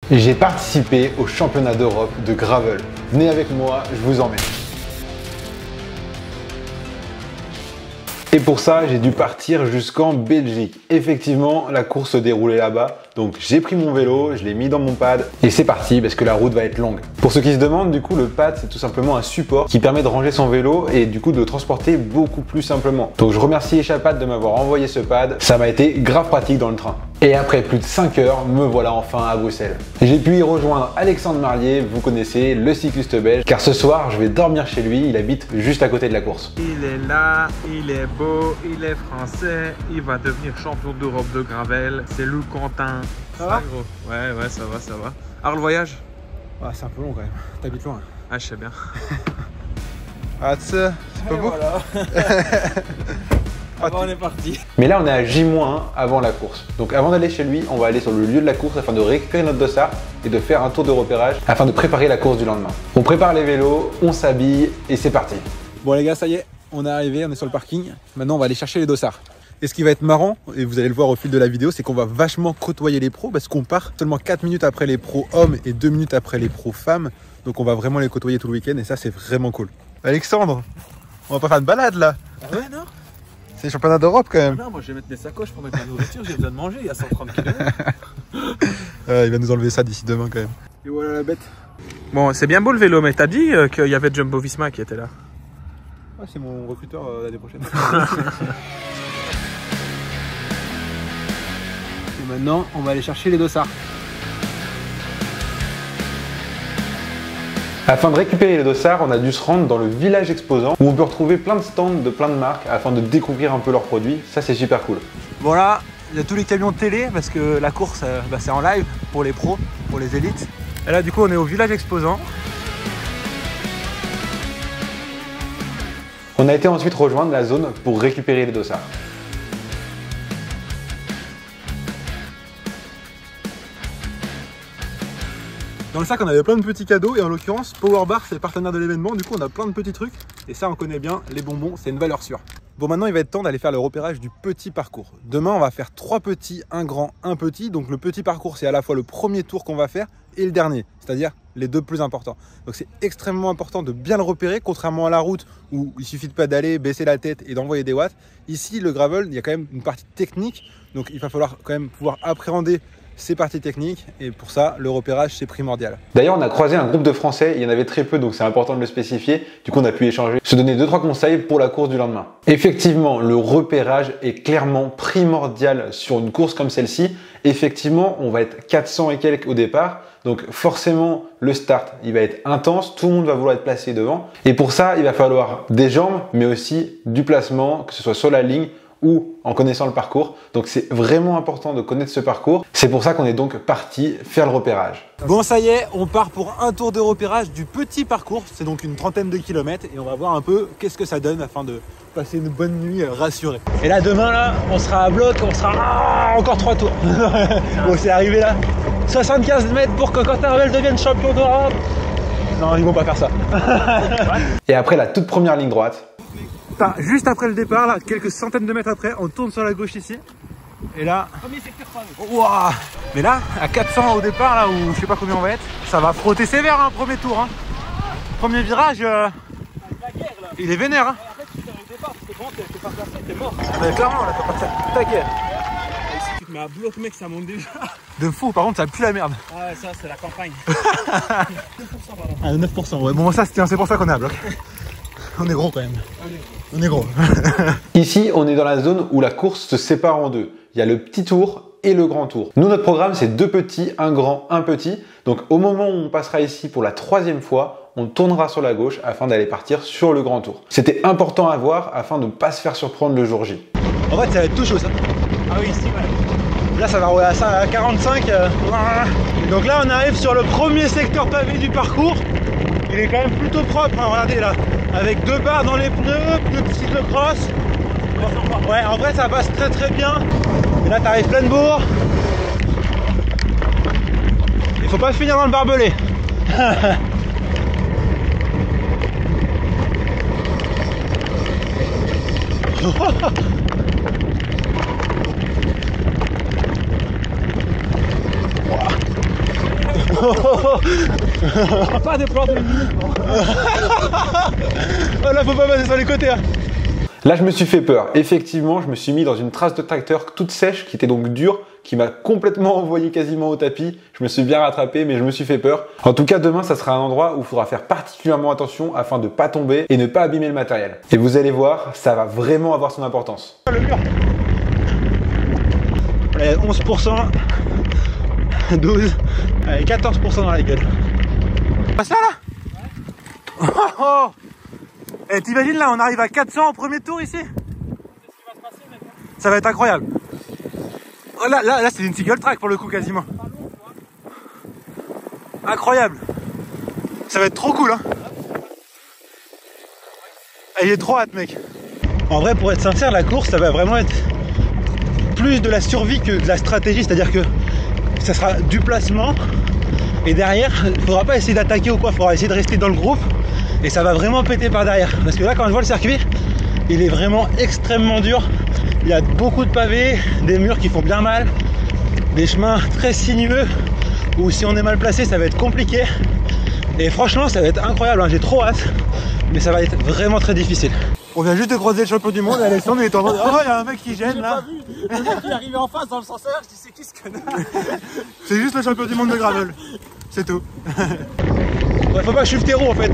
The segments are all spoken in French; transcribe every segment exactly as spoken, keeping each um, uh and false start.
J'ai participé au championnat d'Europe de gravel. Venez avec moi, je vous emmène. Et pour ça, j'ai dû partir jusqu'en Belgique. Effectivement, la course se déroulait là-bas. Donc j'ai pris mon vélo, je l'ai mis dans mon pad et c'est parti parce que la route va être longue. Pour ceux qui se demandent, du coup, le pad, c'est tout simplement un support qui permet de ranger son vélo et du coup de le transporter beaucoup plus simplement. Donc je remercie Echapad de m'avoir envoyé ce pad. Ça m'a été grave pratique dans le train. Et après plus de cinq heures, me voilà enfin à Bruxelles. J'ai pu y rejoindre Alexandre Marlier, vous connaissez, le cycliste belge, car ce soir, je vais dormir chez lui, il habite juste à côté de la course. Il est là, il est beau, il est français, il va devenir champion d'Europe de gravel, c'est Lou Quentin. Ça va gros. Ouais, ouais, ça va, ça va. Alors le voyage? Ah, c'est un peu long quand même, t'habites loin. Ah, je sais bien. Ah, tu sais, c'est pas beau. Ah bah on est parti. Mais là on est à J un avant la course. Donc avant d'aller chez lui, on va aller sur le lieu de la course afin de récupérer notre dossard et de faire un tour de repérage afin de préparer la course du lendemain. On prépare les vélos, on s'habille et c'est parti. Bon les gars, ça y est, on est arrivé, on est sur le parking. Maintenant on va aller chercher les dossards. Et ce qui va être marrant, et vous allez le voir au fil de la vidéo, c'est qu'on va vachement côtoyer les pros parce qu'on part seulement quatre minutes après les pros hommes et deux minutes après les pros femmes. Donc on va vraiment les côtoyer tout le week-end et ça c'est vraiment cool. Alexandre, on va pas faire une balade là? Ah ouais, non? C'est le championnat d'Europe quand même. Ah non, moi je vais mettre mes sacoches pour mettre la nourriture, j'ai besoin de manger, il y a cent trente kilomètres. euh, il va nous enlever ça d'ici demain quand même. Et voilà la bête. Bon, c'est bien beau le vélo, mais t'as dit euh, qu'il y avait Jumbo Visma qui était là? Ouais, c'est mon recruteur euh, l'année prochaine. Et maintenant, on va aller chercher les dossards. Afin de récupérer les dossards, on a dû se rendre dans le village exposant où on peut retrouver plein de stands de plein de marques afin de découvrir un peu leurs produits. Ça, c'est super cool. Bon là, il y a tous les camions de télé parce que la course, euh, bah, c'est en live pour les pros, pour les élites. Et là, du coup, on est au village exposant. On a été ensuite rejoindre la zone pour récupérer les dossards. Dans le sac, on avait plein de petits cadeaux et en l'occurrence, Power Bar, c'est le partenaire de l'événement. Du coup, on a plein de petits trucs et ça, on connaît bien. Les bonbons, c'est une valeur sûre. Bon, maintenant, il va être temps d'aller faire le repérage du petit parcours. Demain, on va faire trois petits, un grand, un petit. Donc, le petit parcours, c'est à la fois le premier tour qu'on va faire et le dernier, c'est-à-dire les deux plus importants. Donc, c'est extrêmement important de bien le repérer, contrairement à la route où il suffit de pédaler, baisser la tête et d'envoyer des watts. Ici, le gravel, il y a quand même une partie technique. Donc, il va falloir quand même pouvoir appréhender ces parties techniques et pour ça, le repérage, c'est primordial. D'ailleurs, on a croisé un groupe de Français, il y en avait très peu, donc c'est important de le spécifier. Du coup, on a pu échanger, se donner deux trois conseils pour la course du lendemain. Effectivement, le repérage est clairement primordial sur une course comme celle-ci. Effectivement, on va être quatre cents et quelques au départ. Donc forcément, le start, il va être intense. Tout le monde va vouloir être placé devant. Et pour ça, il va falloir des jambes, mais aussi du placement, que ce soit sur la ligne ou en connaissant le parcours. Donc c'est vraiment important de connaître ce parcours. C'est pour ça qu'on est donc parti faire le repérage. Bon, ça y est, on part pour un tour de repérage du petit parcours. C'est donc une trentaine de kilomètres et on va voir un peu qu'est-ce que ça donne afin de passer une bonne nuit rassurée. Et là, demain, là, on sera à bloc, on sera ah, encore trois tours. Bon, c'est arrivé là. soixante-quinze mètres pour que Quentin devienne champion d'Europe. Non, ils vont pas faire ça. Et après la toute première ligne droite, Enfin, juste après le départ, là, quelques centaines de mètres après, on tourne sur la gauche ici. Et là, wow. Mais là, à quatre cents au départ, là où je sais pas combien on va être, ça va frotter sévère, hein, premier tour. Hein. Premier virage, euh, il est vénère. Hein. Mais clairement, là, t'as pas taquet. Tu te mets à bloc, mec, ça monte déjà. De fou, par contre, ça pue la merde. Ah ouais, ça, c'est la campagne. neuf pour cent, pardon. Ah, neuf pour cent, ouais. Bon, ça, c'est pour ça qu'on est à bloc. On est gros quand même. On est gros. Ici, on est dans la zone où la course se sépare en deux. Il y a le petit tour et le grand tour. Nous, notre programme, c'est deux petits, un grand, un petit. Donc, au moment où on passera ici pour la troisième fois, on tournera sur la gauche afin d'aller partir sur le grand tour. C'était important à voir afin de ne pas se faire surprendre le jour J. En fait, ça va être tout chaud, ça. Ah oui, ici, ouais. Là, ça va rouler à quarante-cinq. Euh... Donc là, on arrive sur le premier secteur pavé du parcours. Il est quand même plutôt propre, hein, regardez là. Avec deux barres dans les pneus, pneus de cyclocross. Ouais, en vrai, ça passe très très bien. Et là, t'arrives pleine bourre. Il faut pas finir dans le barbelé. Pas des plans de minute. Oh là, faut pas passer sur les côtés. Hein. Là, je me suis fait peur. Effectivement, je me suis mis dans une trace de tracteur toute sèche, qui était donc dure, qui m'a complètement envoyé quasiment au tapis. Je me suis bien rattrapé, mais je me suis fait peur. En tout cas, demain, ça sera un endroit où il faudra faire particulièrement attention afin de ne pas tomber et ne pas abîmer le matériel. Et vous allez voir, ça va vraiment avoir son importance. Le mur. Allez, onze pour cent, douze, allez, quatorze pour cent dans la gueule. Passe là, là. Oh, oh. Eh, t'imagines là, on arrive à quatre cents au premier tour ici. Ça va être incroyable. Oh, là, là, là c'est une single track pour le coup quasiment. Incroyable. Ça va être trop cool hein. Ah, il est trop hâte mec. En vrai pour être sincère la course ça va vraiment être plus de la survie que de la stratégie. C'est-à-dire que ça sera du placement. Et derrière il faudra pas essayer d'attaquer ou quoi. Il faudra essayer de rester dans le groupe. Et ça va vraiment péter par derrière. Parce que là quand je vois le circuit il est vraiment extrêmement dur. Il y a beaucoup de pavés, des murs qui font bien mal, des chemins très sinueux où si on est mal placé ça va être compliqué. Et franchement ça va être incroyable, hein. J'ai trop hâte, mais ça va être vraiment très difficile. On vient juste de croiser le champion du monde, Alexandre il est en train de... Oh il y a un mec qui gêne là. Le mec qui est arrivé en face dans le senseur, je dis c'est qui ce connard. C'est juste le champion du monde de gravel, c'est tout. Ouais, faut pas shifter en fait.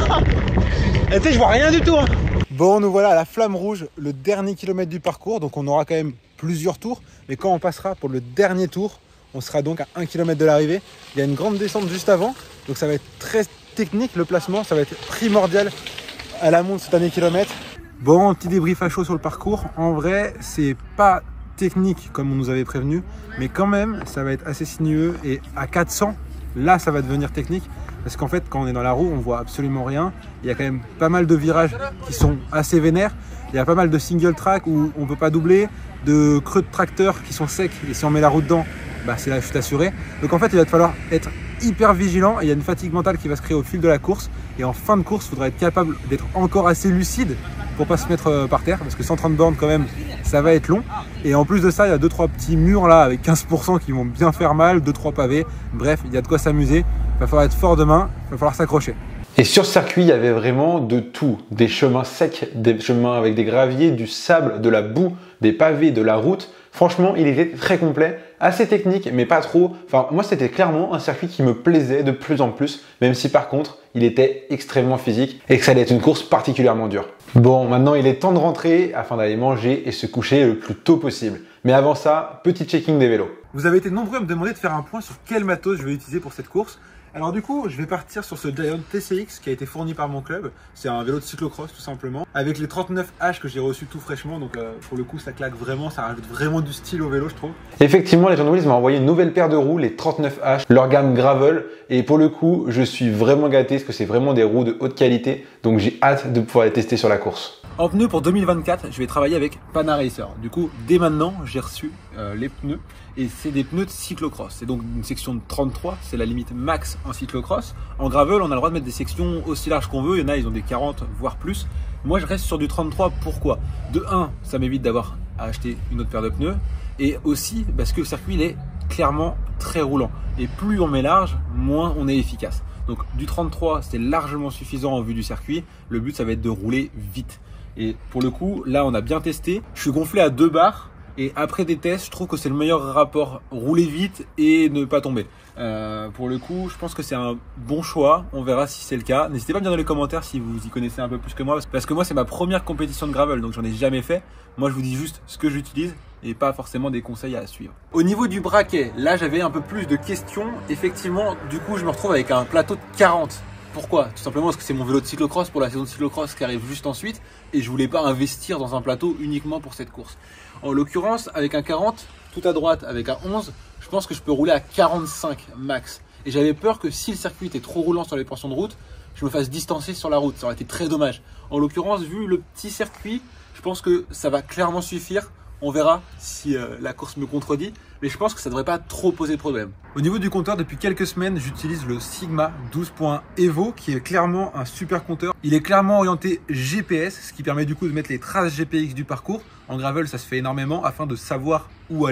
Et tu sais je vois rien du tout hein. Bon, nous voilà à la flamme rouge, le dernier kilomètre du parcours. Donc on aura quand même plusieurs tours. Mais quand on passera pour le dernier tour, on sera donc à un kilomètre de l'arrivée. Il y a une grande descente juste avant. Donc ça va être très technique le placement. Ça va être primordial à l'amont de ce dernier kilomètre. Bon, petit débrief à chaud sur le parcours. En vrai, c'est pas technique comme on nous avait prévenu. Mais quand même, ça va être assez sinueux. Et à quatre cents, là, ça va devenir technique. Parce qu'en fait, quand on est dans la roue, on voit absolument rien. Il y a quand même pas mal de virages qui sont assez vénères. Il y a pas mal de single track où on ne peut pas doubler, de creux de tracteur qui sont secs. Et si on met la roue dedans, bah, c'est la chute assurée. Donc en fait, il va falloir être hyper vigilant. Et il y a une fatigue mentale qui va se créer au fil de la course. Et en fin de course, il faudra être capable d'être encore assez lucide pour pas se mettre par terre. Parce que cent trente bornes, quand même, ça va être long. Et en plus de ça, il y a deux trois petits murs là avec quinze pour cent qui vont bien faire mal, deux trois pavés. Bref, il y a de quoi s'amuser. Il va falloir être fort demain, il va falloir s'accrocher. Et sur ce circuit, il y avait vraiment de tout. Des chemins secs, des chemins avec des graviers, du sable, de la boue, des pavés, de la route. Franchement, il était très complet, assez technique, mais pas trop. Enfin, moi, c'était clairement un circuit qui me plaisait de plus en plus, même si par contre, il était extrêmement physique et que ça allait être une course particulièrement dure. Bon, maintenant, il est temps de rentrer afin d'aller manger et se coucher le plus tôt possible. Mais avant ça, petit checking des vélos. Vous avez été nombreux à me demander de faire un point sur quel matos je vais utiliser pour cette course. Alors du coup, je vais partir sur ce Giant T C X qui a été fourni par mon club. C'est un vélo de cyclocross tout simplement. Avec les trente-neuf H que j'ai reçu tout fraîchement. Donc euh, pour le coup, ça claque vraiment, ça rajoute vraiment du style au vélo, je trouve. Effectivement, les gens de Wheels m'ont envoyé une nouvelle paire de roues, les trente-neuf H, leur gamme Gravel. Et pour le coup, je suis vraiment gâté parce que c'est vraiment des roues de haute qualité. Donc j'ai hâte de pouvoir les tester sur la course. En pneus pour deux mille vingt-quatre, je vais travailler avec Panaracer. Du coup, dès maintenant, j'ai reçu euh, les pneus et c'est des pneus de cyclocross. C'est donc une section de trente-trois, c'est la limite max en cyclocross. En gravel, on a le droit de mettre des sections aussi larges qu'on veut. Il y en a, ils ont des quarante voire plus. Moi, je reste sur du trente-trois. Pourquoi? De un, ça m'évite d'avoir à acheter une autre paire de pneus et aussi parce que le circuit il est clairement très roulant. Et plus on met large, moins on est efficace. Donc du trente-trois, c'est largement suffisant en vue du circuit. Le but, ça va être de rouler vite. Et pour le coup, là, on a bien testé. Je suis gonflé à deux bars. Et après des tests, je trouve que c'est le meilleur rapport rouler vite et ne pas tomber. Euh, pour le coup, je pense que c'est un bon choix. On verra si c'est le cas. N'hésitez pas à me dire dans les commentaires si vous y connaissez un peu plus que moi. Parce que moi, c'est ma première compétition de gravel. Donc, j'en ai jamais fait. Moi, je vous dis juste ce que j'utilise et pas forcément des conseils à suivre. Au niveau du braquet, là, j'avais un peu plus de questions. Effectivement, du coup, je me retrouve avec un plateau de quarante. Pourquoi? Tout simplement parce que c'est mon vélo de cyclocross pour la saison de cyclocross qui arrive juste ensuite et je voulais pas investir dans un plateau uniquement pour cette course. En l'occurrence, avec un quarante, tout à droite avec un onze, je pense que je peux rouler à quarante-cinq max. Et j'avais peur que si le circuit était trop roulant sur les portions de route, je me fasse distancer sur la route. Ça aurait été très dommage. En l'occurrence, vu le petit circuit, je pense que ça va clairement suffire. On verra si euh, la course me contredit, mais je pense que ça ne devrait pas trop poser de problème. Au niveau du compteur, depuis quelques semaines, j'utilise le Sigma douze point Evo qui est clairement un super compteur. Il est clairement orienté G P S, ce qui permet du coup de mettre les traces G P X du parcours. En gravel, ça se fait énormément afin de savoir où aller.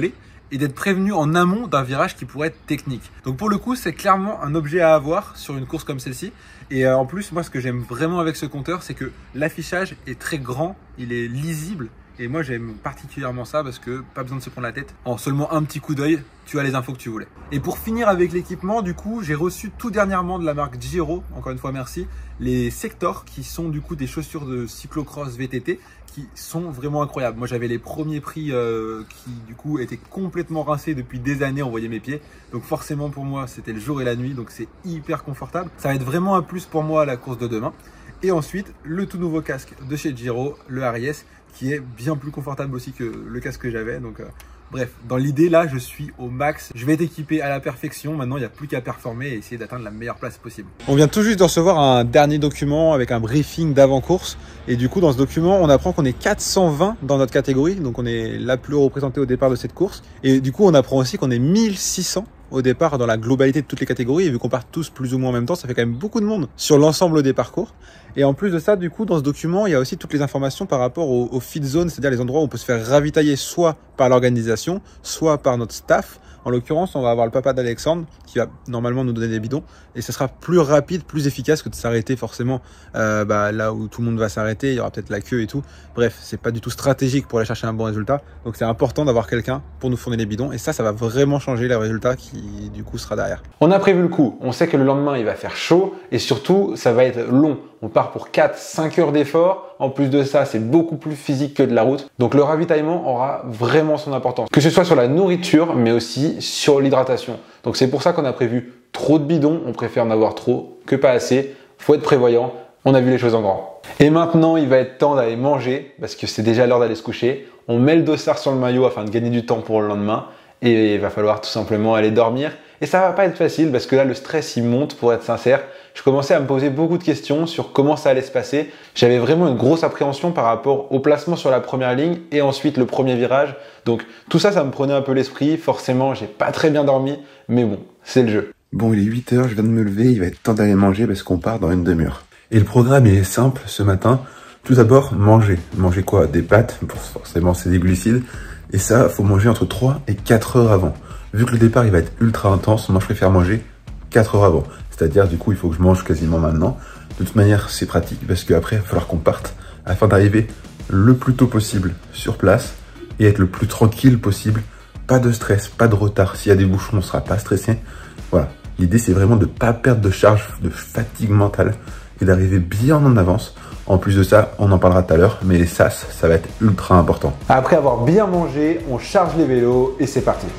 et d'être prévenu en amont d'un virage qui pourrait être technique. Donc pour le coup, c'est clairement un objet à avoir sur une course comme celle-ci. Et euh, en plus, moi, ce que j'aime vraiment avec ce compteur, c'est que l'affichage est très grand, il est lisible. Et moi, j'aime particulièrement ça parce que pas besoin de se prendre la tête. En seulement un petit coup d'œil, tu as les infos que tu voulais. Et pour finir avec l'équipement, du coup, j'ai reçu tout dernièrement de la marque Giro, encore une fois merci, les Sector, qui sont du coup des chaussures de cyclocross V T T, qui sont vraiment incroyables. Moi, j'avais les premiers prix euh, qui du coup étaient complètement rincés depuis des années, on voyait mes pieds. Donc forcément pour moi, c'était le jour et la nuit, donc c'est hyper confortable. Ça va être vraiment un plus pour moi à la course de demain. Et ensuite, le tout nouveau casque de chez Giro, le R I S, qui est bien plus confortable aussi que le casque que j'avais. Donc euh, bref, dans l'idée là, je suis au max. Je vais être équipé à la perfection. Maintenant, il n'y a plus qu'à performer et essayer d'atteindre la meilleure place possible. On vient tout juste de recevoir un dernier document avec un briefing d'avant-course. Et du coup, dans ce document, on apprend qu'on est quatre cent vingt dans notre catégorie. Donc, on est la plus représentée au départ de cette course. Et du coup, on apprend aussi qu'on est mille six cents au départ dans la globalité de toutes les catégories. Et vu qu'on part tous plus ou moins en même temps, ça fait quand même beaucoup de monde sur l'ensemble des parcours. Et en plus de ça, du coup, dans ce document, il y a aussi toutes les informations par rapport au, au feed zone, c'est-à-dire les endroits où on peut se faire ravitailler soit par l'organisation, soit par notre staff. En l'occurrence, on va avoir le papa d'Alexandre qui va normalement nous donner des bidons et ce sera plus rapide, plus efficace que de s'arrêter forcément euh, bah, là où tout le monde va s'arrêter. Il y aura peut-être la queue et tout. Bref, c'est pas du tout stratégique pour aller chercher un bon résultat. Donc c'est important d'avoir quelqu'un pour nous fournir les bidons et ça, ça va vraiment changer le résultat qui du coup sera derrière. On a prévu le coup. On sait que le lendemain, il va faire chaud et surtout, ça va être long. On part pour quatre cinq heures d'effort. En plus de ça, c'est beaucoup plus physique que de la route. Donc le ravitaillement aura vraiment son importance. Que ce soit sur la nourriture, mais aussi sur l'hydratation. Donc c'est pour ça qu'on a prévu trop de bidons. On préfère en avoir trop que pas assez. Faut être prévoyant. On a vu les choses en grand. Et maintenant, il va être temps d'aller manger parce que c'est déjà l'heure d'aller se coucher. On met le dossard sur le maillot afin de gagner du temps pour le lendemain. Et il va falloir tout simplement aller dormir. Et ça va pas être facile parce que là, le stress, il monte pour être sincère. Je commençais à me poser beaucoup de questions sur comment ça allait se passer. J'avais vraiment une grosse appréhension par rapport au placement sur la première ligne et ensuite le premier virage. Donc tout ça, ça me prenait un peu l'esprit. Forcément, j'ai pas très bien dormi, mais bon, c'est le jeu. Bon, il est huit heures, je viens de me lever, il va être temps d'aller manger parce qu'on part dans une demi-heure. Et le programme, il est simple ce matin. Tout d'abord, manger. Manger quoi? Des pâtes, forcément c'est des glucides. Et ça, faut manger entre trois et quatre heures avant. Vu que le départ, il va être ultra intense, moi je préfère manger quatre heures avant. C'est-à-dire, du coup, il faut que je mange quasiment maintenant. De toute manière, c'est pratique parce qu'après, il va falloir qu'on parte afin d'arriver le plus tôt possible sur place et être le plus tranquille possible. Pas de stress, pas de retard. S'il y a des bouchons, on ne sera pas stressé. Voilà. L'idée, c'est vraiment de ne pas perdre de charge, de fatigue mentale et d'arriver bien en avance. En plus de ça, on en parlera tout à l'heure, mais les sas, ça va être ultra important. Après avoir bien mangé, on charge les vélos et c'est parti.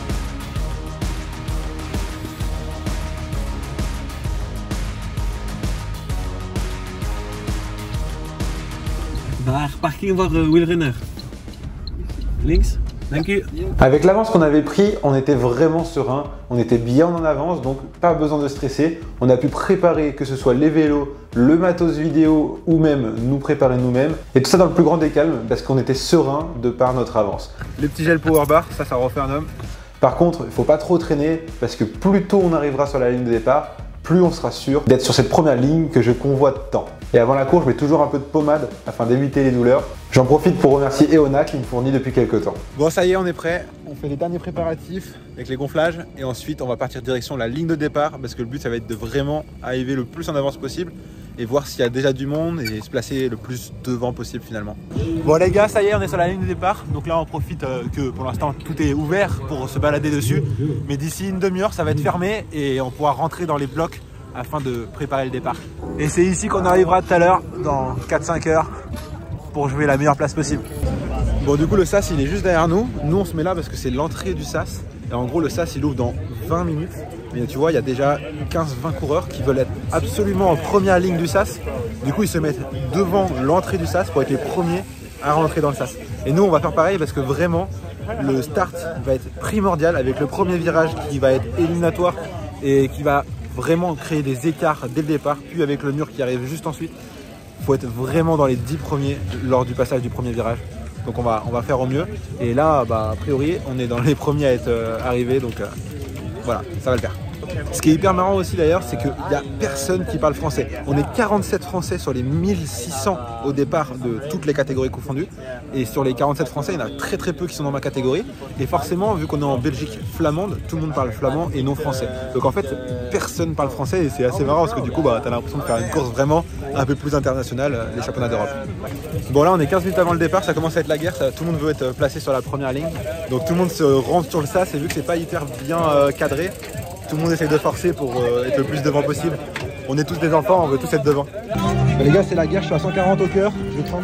Daar, parking voor uh, wielrenner. Links, dank u. Avec l'avance qu'on avait pris, on était vraiment serein, on était bien en avance, donc pas besoin de stresser. On a pu préparer que ce soit les vélos, le matos vidéo ou même nous préparer nous-mêmes. Et tout ça dans le plus grand des calmes parce qu'on était serein de par notre avance. Les petits gels power bar, ça, ça refait un homme. Par contre, il ne faut pas trop traîner parce que plus tôt on arrivera sur la ligne de départ, plus on sera sûr d'être sur cette première ligne que je convoite tant. Et avant la course, je mets toujours un peu de pommade afin d'éviter les douleurs. J'en profite pour remercier Eona qui me fournit depuis quelques temps. Bon, ça y est, on est prêt. On fait les derniers préparatifs avec les gonflages et ensuite on va partir direction la ligne de départ parce que le but ça va être de vraiment arriver le plus en avance possible et voir s'il y a déjà du monde et se placer le plus devant possible finalement. Bon les gars, ça y est, on est sur la ligne de départ. Donc là on profite euh, que pour l'instant tout est ouvert pour se balader dessus. Mais d'ici une demi-heure ça va être fermé et on pourra rentrer dans les blocs afin de préparer le départ. Et c'est ici qu'on arrivera tout à l'heure dans quatre cinq heures pour jouer la meilleure place possible. Bon du coup le sas il est juste derrière nous. Nous on se met là parce que c'est l'entrée du sas. Et en gros le sas il ouvre dans vingt minutes. Mais tu vois il y a déjà quinze vingt coureurs qui veulent être absolument en première ligne du sas. Du coup ils se mettent devant l'entrée du sas pour être les premiers à rentrer dans le sas. Et nous on va faire pareil parce que vraiment le start va être primordial avec le premier virage qui va être éliminatoire et qui va vraiment créer des écarts dès le départ. Puis avec le mur qui arrive juste ensuite, il faut être vraiment dans les dix premiers lors du passage du premier virage. Donc on va, on va faire au mieux. Et là, bah, a priori, on est dans les premiers à être euh, arrivés. Donc euh, voilà, ça va le faire. Ce qui est hyper marrant aussi d'ailleurs, c'est qu'il n'y a personne qui parle français. On est quarante-sept Français sur les mille six cents au départ de toutes les catégories confondues. Et sur les quarante-sept Français, il y en a très très peu qui sont dans ma catégorie. Et forcément, vu qu'on est en Belgique flamande, tout le monde parle flamand et non français. Donc en fait, personne parle français et c'est assez marrant parce que du coup, bah, tu as l'impression de faire une course vraiment un peu plus internationale, les championnats d'Europe. Bon là, on est quinze minutes avant le départ, ça commence à être la guerre, ça, tout le monde veut être placé sur la première ligne. Donc tout le monde se rend sur le sas et vu que c'est pas hyper bien euh, cadré, tout le monde essaye de forcer pour euh, être le plus devant possible. On est tous des enfants, on veut tous être devant. Bah, les gars, c'est la guerre, je suis à cent quarante au cœur, je tremble.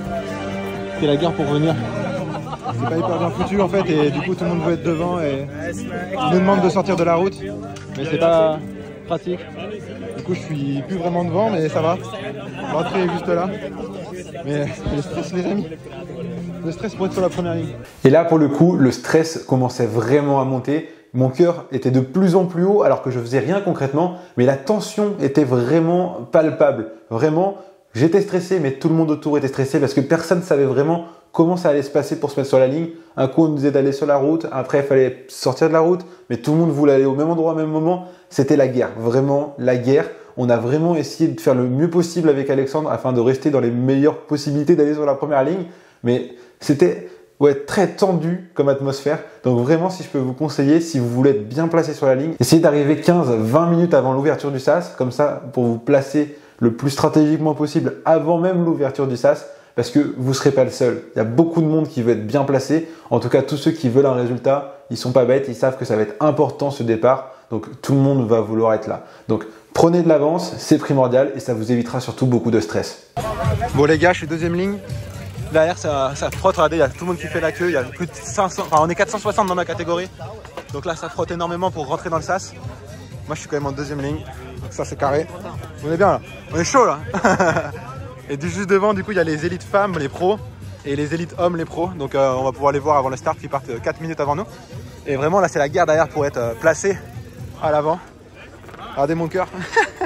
C'est la guerre pour venir. C'est pas hyper bien foutu en fait et du coup tout le monde veut être devant et ils nous demandent de sortir de la route. Mais c'est pas pratique. Du coup je suis plus vraiment devant mais ça va. L'entrée est juste là. Mais le stress les amis. Le stress pour être sur la première ligne. Et là pour le coup, le stress commençait vraiment à monter. Mon cœur était de plus en plus haut alors que je faisais rien concrètement, mais la tension était vraiment palpable. Vraiment, j'étais stressé, mais tout le monde autour était stressé parce que personne ne savait vraiment comment ça allait se passer pour se mettre sur la ligne. Un coup, on nous disait d'aller sur la route, après, il fallait sortir de la route, mais tout le monde voulait aller au même endroit au même moment. C'était la guerre, vraiment la guerre. On a vraiment essayé de faire le mieux possible avec Alexandre afin de rester dans les meilleures possibilités d'aller sur la première ligne, mais c'était ouais, très tendu comme atmosphère. Donc vraiment, si je peux vous conseiller, si vous voulez être bien placé sur la ligne, essayez d'arriver quinze à vingt minutes avant l'ouverture du sas, comme ça, pour vous placer le plus stratégiquement possible avant même l'ouverture du sas, parce que vous ne serez pas le seul. Il y a beaucoup de monde qui veut être bien placé. En tout cas, tous ceux qui veulent un résultat, ils sont pas bêtes, ils savent que ça va être important ce départ. Donc tout le monde va vouloir être là. Donc prenez de l'avance, c'est primordial et ça vous évitera surtout beaucoup de stress. Bon les gars, je suis deuxième ligne. Derrière ça, ça frotte, regardez, il y a tout le monde qui fait la queue, il y a plus de cinq cents, enfin on est quatre cent soixante dans ma catégorie. Donc là ça frotte énormément pour rentrer dans le sas. Moi je suis quand même en deuxième ligne, donc ça c'est carré. On est bien là, on est chaud là. Et du juste devant du coup il y a les élites femmes, les pros, et les élites hommes, les pros. Donc euh, on va pouvoir les voir avant le start, qui partent quatre minutes avant nous. Et vraiment là c'est la guerre derrière pour être euh, placé à l'avant. Regardez mon cœur.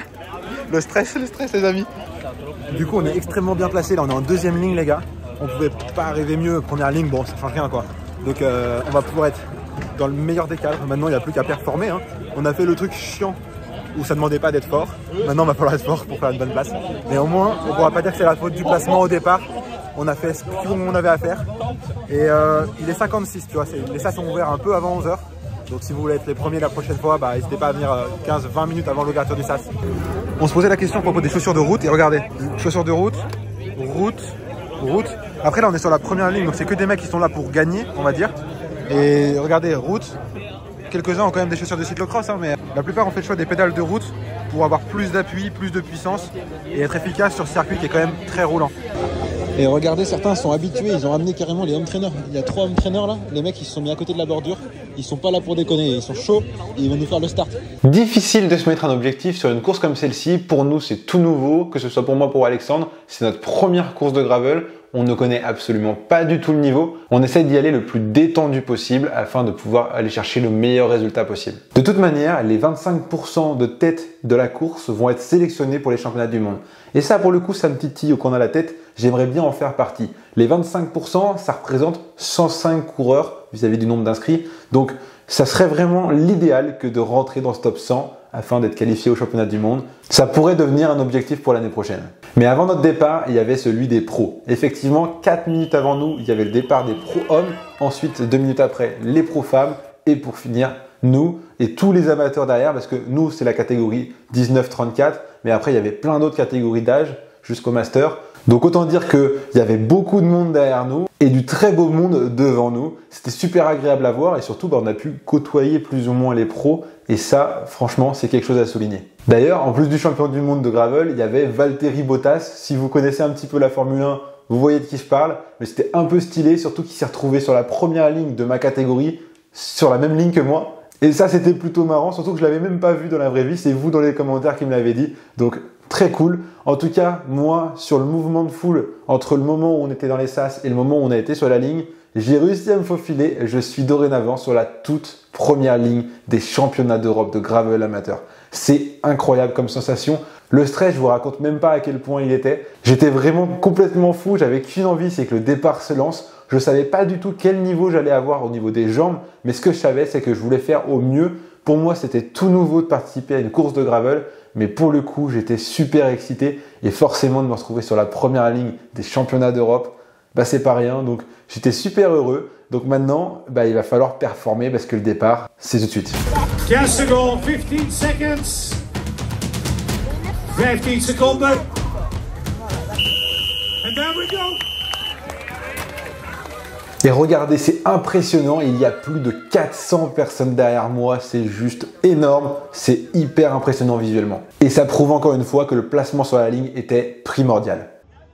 Le stress, le stress les amis. Du coup on est extrêmement bien placé, là on est en deuxième ligne les gars. On pouvait pas rêver mieux, première ligne, bon ça change rien quoi. Donc euh, on va pouvoir être dans le meilleur des cadres. Maintenant il n'y a plus qu'à performer hein. On a fait le truc chiant où ça demandait pas d'être fort. Maintenant il va falloir être fort pour faire une bonne place. Mais au moins on pourra pas dire que c'est la faute du placement au départ. On a fait ce qu'on avait à faire. Et euh, il est cinquante-six tu vois, les sas sont ouverts un peu avant onze heures. Donc si vous voulez être les premiers la prochaine fois, bah, n'hésitez pas à venir quinze à vingt minutes avant l'ouverture du sas. On se posait la question à propos des chaussures de route et regardez, chaussures de route, route, route. Après là on est sur la première ligne donc c'est que des mecs qui sont là pour gagner on va dire. Et regardez route, quelques-uns ont quand même des chaussures de cyclocross hein, mais la plupart ont fait le choix des pédales de route pour avoir plus d'appui, plus de puissance et être efficace sur ce circuit qui est quand même très roulant. Et regardez, certains sont habitués, ils ont ramené carrément les home trainers. Il y a trois home trainers là, les mecs ils se sont mis à côté de la bordure, ils sont pas là pour déconner, ils sont chauds et ils vont nous faire le start. Difficile de se mettre un objectif sur une course comme celle-ci, pour nous c'est tout nouveau, que ce soit pour moi ou pour Alexandre, c'est notre première course de gravel, on ne connaît absolument pas du tout le niveau, on essaie d'y aller le plus détendu possible afin de pouvoir aller chercher le meilleur résultat possible. De toute manière, les vingt-cinq pour cent de tête de la course vont être sélectionnés pour les championnats du monde. Et ça pour le coup ça me titille au coin de la tête, j'aimerais bien en faire partie. Les vingt-cinq pour cent ça représente cent cinq coureurs vis-à-vis du nombre d'inscrits, donc ça serait vraiment l'idéal que de rentrer dans ce top cent afin d'être qualifié au championnat du monde. Ça pourrait devenir un objectif pour l'année prochaine. Mais avant notre départ, il y avait celui des pros. Effectivement, quatre minutes avant nous, il y avait le départ des pros hommes. Ensuite, deux minutes après, les pros femmes. Et pour finir, nous et tous les amateurs derrière, parce que nous, c'est la catégorie dix-neuf trente-quatre. Mais après, il y avait plein d'autres catégories d'âge jusqu'au master. Donc autant dire qu'il y avait beaucoup de monde derrière nous et du très beau monde devant nous. C'était super agréable à voir et surtout bah, on a pu côtoyer plus ou moins les pros et ça franchement c'est quelque chose à souligner. D'ailleurs en plus du champion du monde de gravel, il y avait Valtteri Bottas. Si vous connaissez un petit peu la Formule un, vous voyez de qui je parle, mais c'était un peu stylé, surtout qu'il s'est retrouvé sur la première ligne de ma catégorie, sur la même ligne que moi. Et ça c'était plutôt marrant, surtout que je l'avais même pas vu dans la vraie vie, c'est vous dans les commentaires qui me l'avez dit. Donc très cool. En tout cas, moi, sur le mouvement de foule, entre le moment où on était dans les sas et le moment où on a été sur la ligne, j'ai réussi à me faufiler. Je suis dorénavant sur la toute première ligne des championnats d'Europe de gravel amateur. C'est incroyable comme sensation. Le stress, je vous raconte même pas à quel point il était. J'étais vraiment complètement fou. J'avais qu'une envie, c'est que le départ se lance. Je savais pas du tout quel niveau j'allais avoir au niveau des jambes, mais ce que je savais, c'est que je voulais faire au mieux Pour moi, c'était tout nouveau de participer à une course de gravel, mais pour le coup, j'étais super excité et forcément de me retrouver sur la première ligne des championnats d'Europe, bah c'est pas rien. Donc j'étais super heureux. Donc maintenant, bah, il va falloir performer parce que le départ, c'est tout de suite. quinze secondes, fifteen seconds. fifteen secondes. And there we go. Et regardez, c'est impressionnant, il y a plus de quatre cents personnes derrière moi, c'est juste énorme, c'est hyper impressionnant visuellement. Et ça prouve encore une fois que le placement sur la ligne était primordial.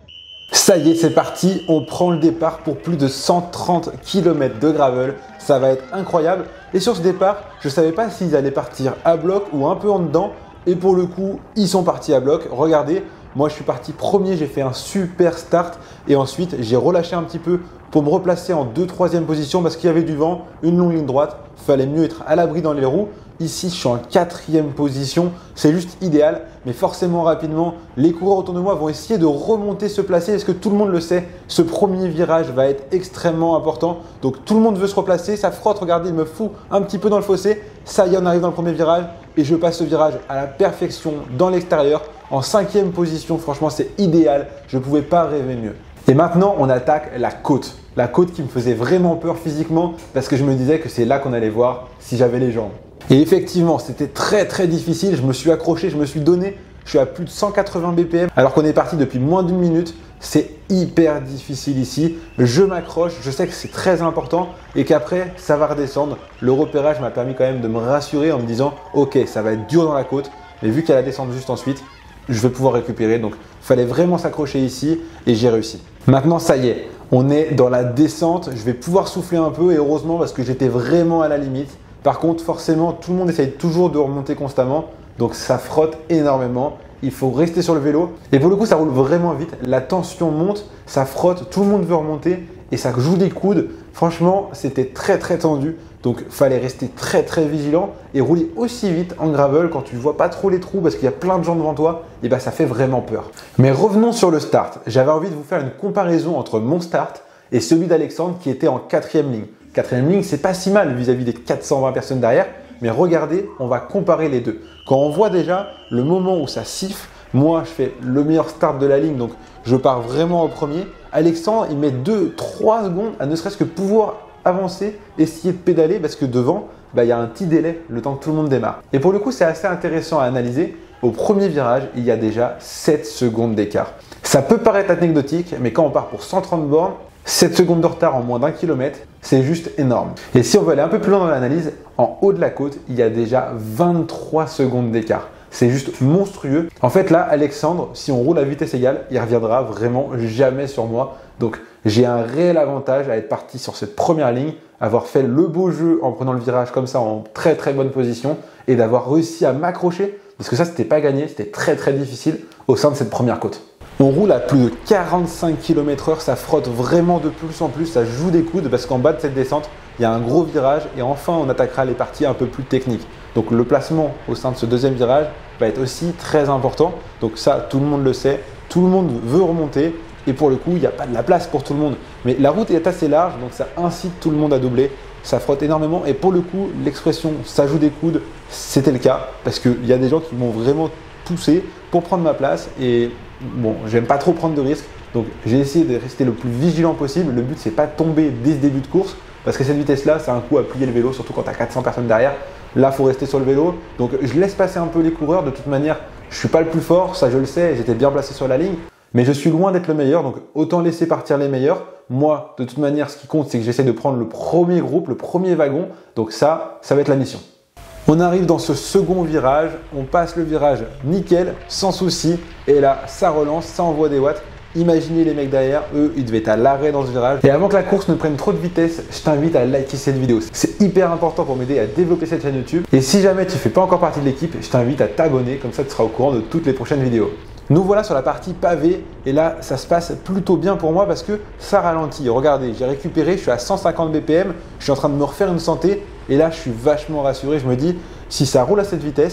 Ça y est, c'est parti, on prend le départ pour plus de cent trente kilomètres de gravel, ça va être incroyable. Et sur ce départ, je ne savais pas s'ils allaient partir à bloc ou un peu en dedans, et pour le coup, ils sont partis à bloc. Regardez, moi je suis parti premier, j'ai fait un super start, et ensuite j'ai relâché un petit peu pour me replacer en deux troisième position parce qu'il y avait du vent, une longue ligne droite, fallait mieux être à l'abri dans les roues. Ici, je suis en quatrième position, c'est juste idéal, mais forcément rapidement, les coureurs autour de moi vont essayer de remonter, se placer, parce que tout le monde le sait, ce premier virage va être extrêmement important. Donc tout le monde veut se replacer, ça frotte, regardez, il me fout un petit peu dans le fossé. Ça y est, on arrive dans le premier virage et je passe ce virage à la perfection dans l'extérieur, en cinquième position. Franchement, c'est idéal, je ne pouvais pas rêver mieux. Et maintenant, on attaque la côte. La côte qui me faisait vraiment peur physiquement parce que je me disais que c'est là qu'on allait voir si j'avais les jambes. Et effectivement, c'était très très difficile. Je me suis accroché, je me suis donné. Je suis à plus de cent quatre-vingts B P M alors qu'on est parti depuis moins d'une minute. C'est hyper difficile ici. Je m'accroche, je sais que c'est très important et qu'après, ça va redescendre. Le repérage m'a permis quand même de me rassurer en me disant « Ok, ça va être dur dans la côte, mais vu qu'elle a descendu juste ensuite, je vais pouvoir récupérer. » Donc, il fallait vraiment s'accrocher ici et j'ai réussi. Maintenant, ça y est, on est dans la descente. Je vais pouvoir souffler un peu et heureusement parce que j'étais vraiment à la limite. Par contre, forcément, tout le monde essaye toujours de remonter constamment. Donc, ça frotte énormément. Il faut rester sur le vélo. Et pour le coup, ça roule vraiment vite. La tension monte, ça frotte, tout le monde veut remonter et ça joue des coudes. Franchement, c'était très très tendu. Donc, il fallait rester très très vigilant et rouler aussi vite en gravel quand tu ne vois pas trop les trous parce qu'il y a plein de gens devant toi. Et ben, ça fait vraiment peur. Mais revenons sur le start. J'avais envie de vous faire une comparaison entre mon start et celui d'Alexandre qui était en quatrième ligne. Quatrième ligne, c'est pas si mal vis-à-vis des quatre cent vingt personnes derrière. Mais regardez, on va comparer les deux. Quand on voit déjà le moment où ça siffle, moi je fais le meilleur start de la ligne, donc je pars vraiment au premier. Alexandre, il met deux trois secondes à ne serait-ce que pouvoir avancer, essayer de pédaler parce que devant, bah, il y a un petit délai le temps que tout le monde démarre. Et pour le coup, c'est assez intéressant à analyser. Au premier virage, il y a déjà sept secondes d'écart. Ça peut paraître anecdotique, mais quand on part pour cent trente bornes, sept secondes de retard en moins d'un kilomètre, c'est juste énorme. Et si on veut aller un peu plus loin dans l'analyse, en haut de la côte, il y a déjà vingt-trois secondes d'écart. C'est juste monstrueux. En fait, là, Alexandre, si on roule à vitesse égale, il reviendra vraiment jamais sur moi. Donc, j'ai un réel avantage à être parti sur cette première ligne, avoir fait le beau jeu en prenant le virage comme ça en très très bonne position et d'avoir réussi à m'accrocher parce que ça, c'était pas gagné, c'était très très difficile au sein de cette première côte. On roule à plus de quarante-cinq kilomètres heure, ça frotte vraiment de plus en plus, ça joue des coudes parce qu'en bas de cette descente, il y a un gros virage et enfin on attaquera les parties un peu plus techniques. Donc le placement au sein de ce deuxième virage va être aussi très important. Donc ça, tout le monde le sait, tout le monde veut remonter et pour le coup, il n'y a pas de la place pour tout le monde. Mais la route est assez large, donc ça incite tout le monde à doubler. Ça frotte énormément et pour le coup, l'expression « ça joue des coudes », c'était le cas parce qu'il y a des gens qui m'ont vraiment poussé pour prendre ma place et bon, j'aime pas trop prendre de risques, donc j'ai essayé de rester le plus vigilant possible. Le but, c'est pas de tomber dès ce début de course, parce que cette vitesse-là, c'est un coup à plier le vélo, surtout quand tu as quatre cents personnes derrière. Là, il faut rester sur le vélo. Donc, je laisse passer un peu les coureurs. De toute manière, je suis pas le plus fort, ça je le sais, j'étais bien placé sur la ligne, mais je suis loin d'être le meilleur, donc autant laisser partir les meilleurs. Moi, de toute manière, ce qui compte, c'est que j'essaie de prendre le premier groupe, le premier wagon. Donc ça, ça va être la mission. On arrive dans ce second virage, on passe le virage nickel, sans souci, et là, ça relance, ça envoie des watts. Imaginez les mecs derrière, eux, ils devaient être à l'arrêt dans ce virage. Et avant que la course ne prenne trop de vitesse, je t'invite à liker cette vidéo. C'est hyper important pour m'aider à développer cette chaîne YouTube. Et si jamais tu ne fais pas encore partie de l'équipe, je t'invite à t'abonner, comme ça tu seras au courant de toutes les prochaines vidéos. Nous voilà sur la partie pavé et là ça se passe plutôt bien pour moi parce que ça ralentit. Regardez, j'ai récupéré, je suis à cent cinquante B P M, je suis en train de me refaire une santé et là je suis vachement rassuré. Je me dis si ça roule à cette vitesse,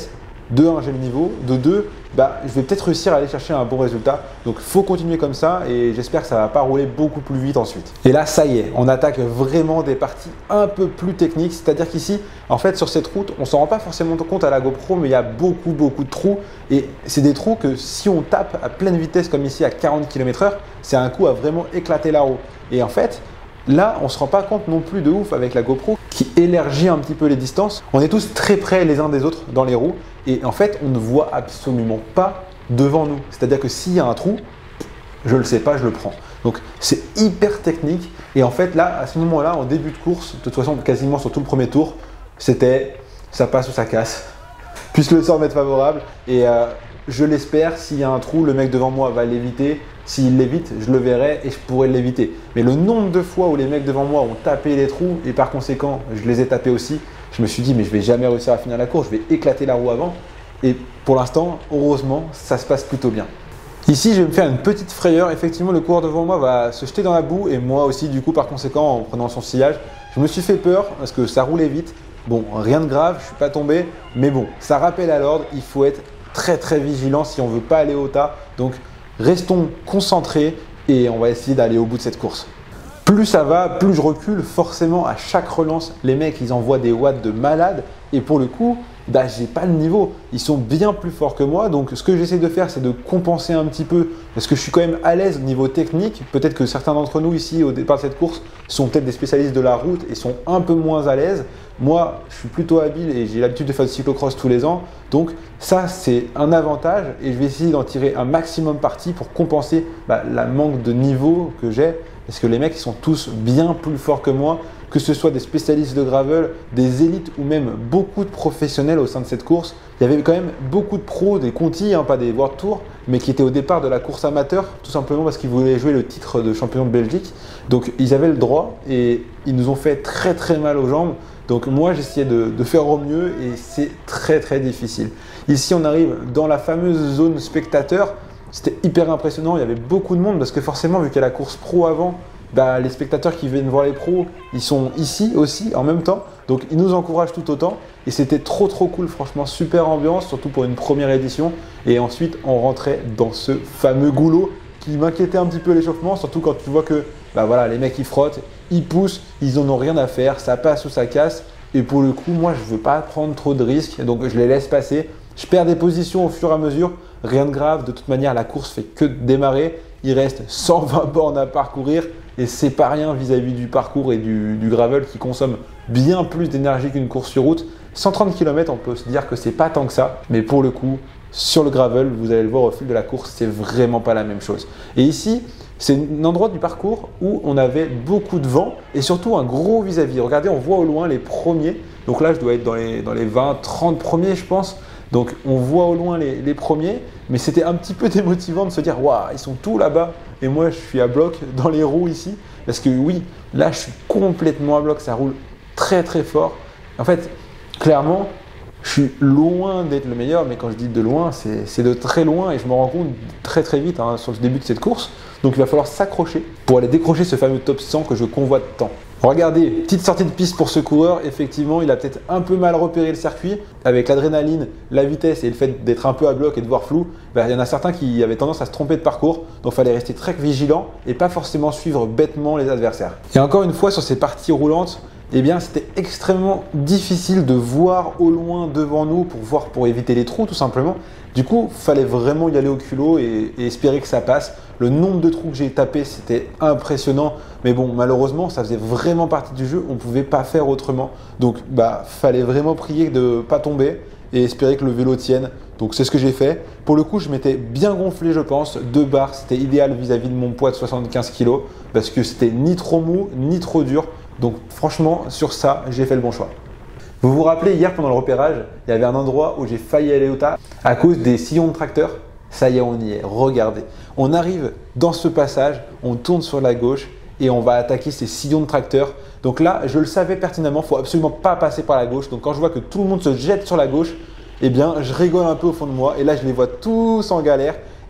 de un, j'ai le niveau, de deux, bah, je vais peut-être réussir à aller chercher un bon résultat. Donc il faut continuer comme ça et j'espère que ça ne va pas rouler beaucoup plus vite ensuite. Et là, ça y est, on attaque vraiment des parties un peu plus techniques. C'est-à-dire qu'ici, en fait, sur cette route, on ne s'en rend pas forcément compte à la GoPro, mais il y a beaucoup, beaucoup de trous. Et c'est des trous que si on tape à pleine vitesse, comme ici à quarante kilomètres heure, c'est un coup à vraiment éclater la roue. Et en fait, là, on ne se rend pas compte non plus de ouf avec la GoPro qui élargit un petit peu les distances. On est tous très près les uns des autres dans les roues et en fait, on ne voit absolument pas devant nous. C'est-à-dire que s'il y a un trou, je ne le sais pas, je le prends. Donc, c'est hyper technique et en fait, là, à ce moment-là, en début de course, de toute façon, quasiment sur tout le premier tour, c'était ça passe ou ça casse. Puisse le sort m'être favorable et euh, je l'espère, s'il y a un trou, le mec devant moi va l'éviter. S'il l'évite, je le verrai et je pourrai l'éviter. Mais le nombre de fois où les mecs devant moi ont tapé les trous et par conséquent, je les ai tapés aussi, je me suis dit mais je vais jamais réussir à finir la course, je vais éclater la roue avant. Et pour l'instant, heureusement, ça se passe plutôt bien. Ici, je vais me faire une petite frayeur. Effectivement, le coureur devant moi va se jeter dans la boue et moi aussi, du coup, par conséquent, en prenant son sillage, je me suis fait peur parce que ça roulait vite. Bon, rien de grave, je ne suis pas tombé, mais bon, ça rappelle à l'ordre, il faut être très très vigilant si on ne veut pas aller au tas. Donc, restons concentrés et on va essayer d'aller au bout de cette course. Plus ça va, plus je recule. Forcément, à chaque relance, les mecs, ils envoient des watts de malade. Et pour le coup, bah, j'ai pas le niveau. Ils sont bien plus forts que moi. Donc, ce que j'essaie de faire, c'est de compenser un petit peu parce que je suis quand même à l'aise au niveau technique. Peut-être que certains d'entre nous ici, au départ de cette course, sont peut-être des spécialistes de la route et sont un peu moins à l'aise. Moi, je suis plutôt habile et j'ai l'habitude de faire du cyclocross tous les ans. Donc, ça, c'est un avantage et je vais essayer d'en tirer un maximum parti pour compenser bah, la manque de niveau que j'ai. Parce que les mecs, ils sont tous bien plus forts que moi, que ce soit des spécialistes de gravel, des élites ou même beaucoup de professionnels au sein de cette course. Il y avait quand même beaucoup de pros, des Conti, hein, pas des World Tour, mais qui étaient au départ de la course amateur, tout simplement parce qu'ils voulaient jouer le titre de champion de Belgique. Donc, ils avaient le droit et ils nous ont fait très très mal aux jambes. Donc moi, j'essayais de, de faire au mieux et c'est très très difficile. Ici, on arrive dans la fameuse zone spectateur. C'était hyper impressionnant, il y avait beaucoup de monde parce que forcément, vu qu'il y a la course pro avant, bah, les spectateurs qui viennent voir les pros, ils sont ici aussi en même temps. Donc, ils nous encouragent tout autant et c'était trop trop cool, franchement, super ambiance, surtout pour une première édition. Et ensuite, on rentrait dans ce fameux goulot qui m'inquiétait un petit peu l'échauffement, surtout quand tu vois que bah, voilà, les mecs ils frottent, ils poussent, ils en ont rien à faire, ça passe ou ça casse. Et pour le coup, moi, je ne veux pas prendre trop de risques, donc je les laisse passer. Je perds des positions au fur et à mesure, rien de grave. De toute manière, la course fait que de démarrer. Il reste cent vingt bornes à parcourir et c'est pas rien vis-à-vis du parcours et du, du gravel qui consomme bien plus d'énergie qu'une course sur route. cent trente kilomètres, on peut se dire que c'est pas tant que ça, mais pour le coup, sur le gravel, vous allez le voir au fil de la course, c'est vraiment pas la même chose. Et ici, c'est un endroit du parcours où on avait beaucoup de vent et surtout un gros vis-à-vis. Regardez, on voit au loin les premiers. Donc là, je dois être dans les, dans les vingt trente premiers, je pense. Donc on voit au loin les, les premiers, mais c'était un petit peu démotivant de se dire « Waouh, ils sont tous là-bas » et moi je suis à bloc dans les roues ici. Parce que oui, là je suis complètement à bloc, ça roule très très fort. En fait, clairement, je suis loin d'être le meilleur, mais quand je dis de loin, c'est de très loin et je me rends compte très très vite hein, sur le début de cette course. Donc il va falloir s'accrocher pour aller décrocher ce fameux top cent que je convoite tant. Regardez, petite sortie de piste pour ce coureur, effectivement il a peut-être un peu mal repéré le circuit. Avec l'adrénaline, la vitesse et le fait d'être un peu à bloc et de voir flou, ben, il y en a certains qui avaient tendance à se tromper de parcours. Donc il fallait rester très vigilant et pas forcément suivre bêtement les adversaires. Et encore une fois sur ces parties roulantes, eh bien c'était extrêmement difficile de voir au loin devant nous pour voir pour éviter les trous tout simplement. Du coup, il fallait vraiment y aller au culot et, et espérer que ça passe. Le nombre de trous que j'ai tapé, c'était impressionnant. Mais bon, malheureusement, ça faisait vraiment partie du jeu. On ne pouvait pas faire autrement. Donc, bah, fallait vraiment prier de ne pas tomber et espérer que le vélo tienne. Donc, c'est ce que j'ai fait. Pour le coup, je m'étais bien gonflé, je pense. Deux barres, c'était idéal vis-à-vis de mon poids de soixante-quinze kilos parce que c'était ni trop mou, ni trop dur. Donc, franchement, sur ça, j'ai fait le bon choix. Vous vous rappelez, hier pendant le repérage, il y avait un endroit où j'ai failli aller au tas à cause des sillons de tracteur. Ça y est, on y est. Regardez. On arrive dans ce passage, on tourne sur la gauche et on va attaquer ces sillons de tracteur. Donc là, je le savais pertinemment, il ne faut absolument pas passer par la gauche. Donc quand je vois que tout le monde se jette sur la gauche, eh bien, je rigole un peu au fond de moi. Et là, je les vois tous en galère.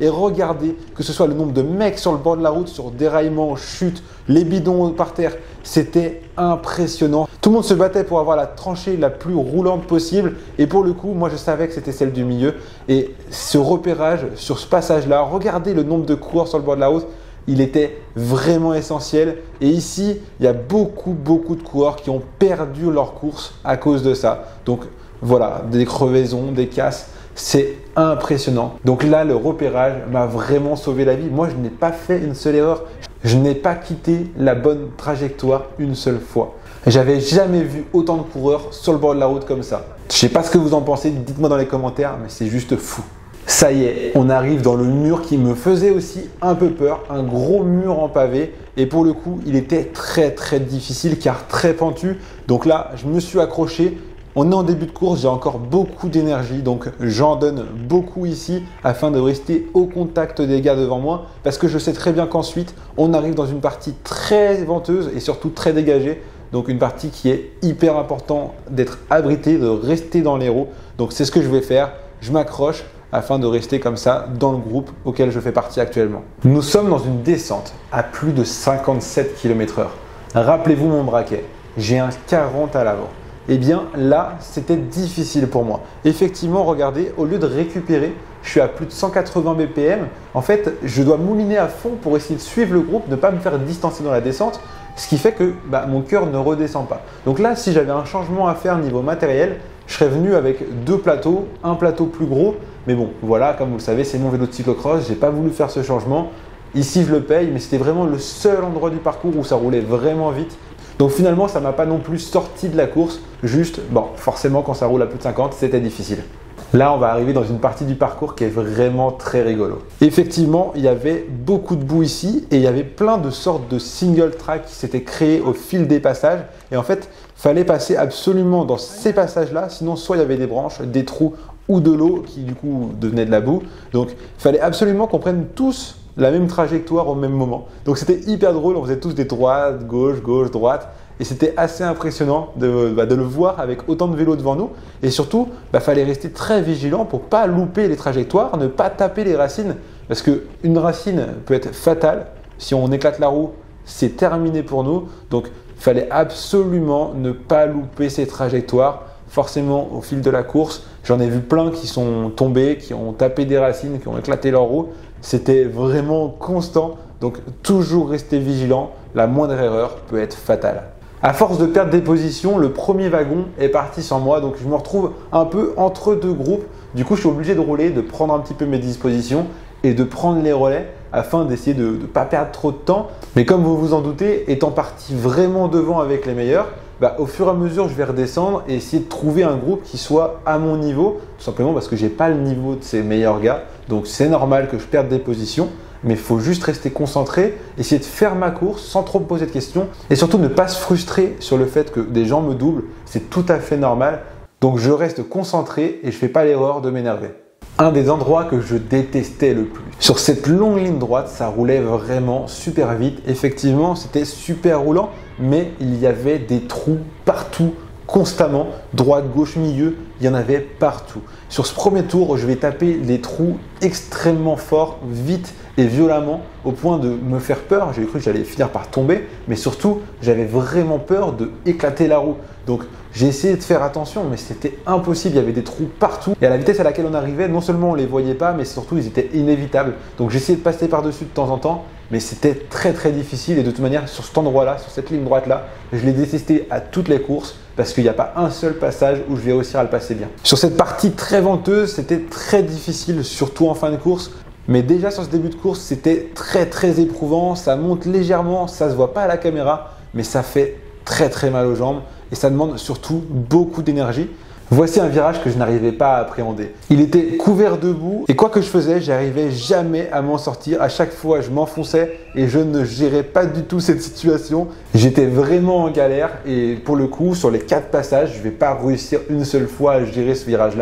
Et regardez que ce soit le nombre de mecs sur le bord de la route, sur déraillement, chute, les bidons par terre, c'était impressionnant. Tout le monde se battait pour avoir la tranchée la plus roulante possible. Et pour le coup, moi je savais que c'était celle du milieu. Et ce repérage sur ce passage-là, regardez le nombre de coureurs sur le bord de la route, il était vraiment essentiel. Et ici, il y a beaucoup, beaucoup de coureurs qui ont perdu leur course à cause de ça. Donc voilà, des crevaisons, des casses, c'est impressionnant. Donc là, le repérage m'a vraiment sauvé la vie. Moi, je n'ai pas fait une seule erreur. Je n'ai pas quitté la bonne trajectoire une seule fois. J'avais jamais vu autant de coureurs sur le bord de la route comme ça. Je ne sais pas ce que vous en pensez, dites-moi dans les commentaires, mais c'est juste fou. Ça y est, on arrive dans le mur qui me faisait aussi un peu peur, un gros mur en pavé. Et pour le coup, il était très très difficile car très pentu. Donc là, je me suis accroché. On est en début de course, j'ai encore beaucoup d'énergie, donc j'en donne beaucoup ici afin de rester au contact des gars devant moi parce que je sais très bien qu'ensuite, on arrive dans une partie très venteuse et surtout très dégagée. Donc une partie qui est hyper important d'être abrité, de rester dans les roues. Donc c'est ce que je vais faire, je m'accroche afin de rester comme ça dans le groupe auquel je fais partie actuellement. Nous sommes dans une descente à plus de cinquante-sept kilomètres heure. Rappelez-vous mon braquet, j'ai un quarante à l'avant. Eh bien là, c'était difficile pour moi. Effectivement, regardez, au lieu de récupérer, je suis à plus de cent quatre-vingts B P M. En fait, je dois mouliner à fond pour essayer de suivre le groupe, ne pas me faire distancer dans la descente, ce qui fait que bah, mon cœur ne redescend pas. Donc là, si j'avais un changement à faire niveau matériel, je serais venu avec deux plateaux, un plateau plus gros. Mais bon, voilà, comme vous le savez, c'est mon vélo de cyclocross, j'ai pas voulu faire ce changement. Ici, je le paye, mais c'était vraiment le seul endroit du parcours où ça roulait vraiment vite. Donc finalement, ça ne m'a pas non plus sorti de la course, juste, bon, forcément quand ça roule à plus de cinquante, c'était difficile. Là, on va arriver dans une partie du parcours qui est vraiment très rigolo. Effectivement, il y avait beaucoup de boue ici et il y avait plein de sortes de single track qui s'étaient créés au fil des passages. Et en fait, il fallait passer absolument dans ces passages-là, sinon soit il y avait des branches, des trous ou de l'eau qui du coup devenait de la boue. Donc, il fallait absolument qu'on prenne tous la même trajectoire au même moment. Donc c'était hyper drôle, on faisait tous des droites, gauche, gauche, droite. Et c'était assez impressionnant de, bah, de le voir avec autant de vélos devant nous. Et surtout, il bah, fallait rester très vigilant pour ne pas louper les trajectoires, ne pas taper les racines. Parce qu'une racine peut être fatale. Si on éclate la roue, c'est terminé pour nous. Donc il fallait absolument ne pas louper ces trajectoires. Forcément, au fil de la course, j'en ai vu plein qui sont tombés, qui ont tapé des racines, qui ont éclaté leur roue. C'était vraiment constant, donc toujours rester vigilant, la moindre erreur peut être fatale. À force de perdre des positions, le premier wagon est parti sans moi, donc je me retrouve un peu entre deux groupes. Du coup, je suis obligé de rouler, de prendre un petit peu mes dispositions et de prendre les relais afin d'essayer de ne pas perdre trop de temps. Mais comme vous vous en doutez, étant parti vraiment devant avec les meilleurs, bah, au fur et à mesure, je vais redescendre et essayer de trouver un groupe qui soit à mon niveau, tout simplement parce que je n'ai pas le niveau de ces meilleurs gars. Donc c'est normal que je perde des positions, mais il faut juste rester concentré, essayer de faire ma course sans trop me poser de questions et surtout ne pas se frustrer sur le fait que des gens me doublent, c'est tout à fait normal. Donc je reste concentré et je ne fais pas l'erreur de m'énerver. Un des endroits que je détestais le plus. Sur cette longue ligne droite, ça roulait vraiment super vite. Effectivement, c'était super roulant, mais il y avait des trous partout, constamment. Droite, gauche, milieu, il y en avait partout. Sur ce premier tour, je vais taper les trous extrêmement fort, vite et violemment, au point de me faire peur. J'ai cru que j'allais finir par tomber, mais surtout, j'avais vraiment peur de éclater la roue. Donc, j'ai essayé de faire attention, mais c'était impossible. Il y avait des trous partout. Et à la vitesse à laquelle on arrivait, non seulement on ne les voyait pas, mais surtout, ils étaient inévitables. Donc, j'essayais de passer par-dessus de temps en temps, mais c'était très très difficile. Et de toute manière, sur cet endroit-là, sur cette ligne droite-là, je l'ai détesté à toutes les courses parce qu'il n'y a pas un seul passage où je vais réussir à le passer bien. Sur cette partie très venteuse, c'était très difficile, surtout en fin de course. Mais déjà sur ce début de course, c'était très très éprouvant. Ça monte légèrement, ça ne se voit pas à la caméra, mais ça fait très très mal aux jambes. Et ça demande surtout beaucoup d'énergie. Voici un virage que je n'arrivais pas à appréhender. Il était couvert de boue et quoi que je faisais, j'arrivais jamais à m'en sortir. À chaque fois, je m'enfonçais et je ne gérais pas du tout cette situation. J'étais vraiment en galère et pour le coup, sur les quatre passages, je ne vais pas réussir une seule fois à gérer ce virage-là.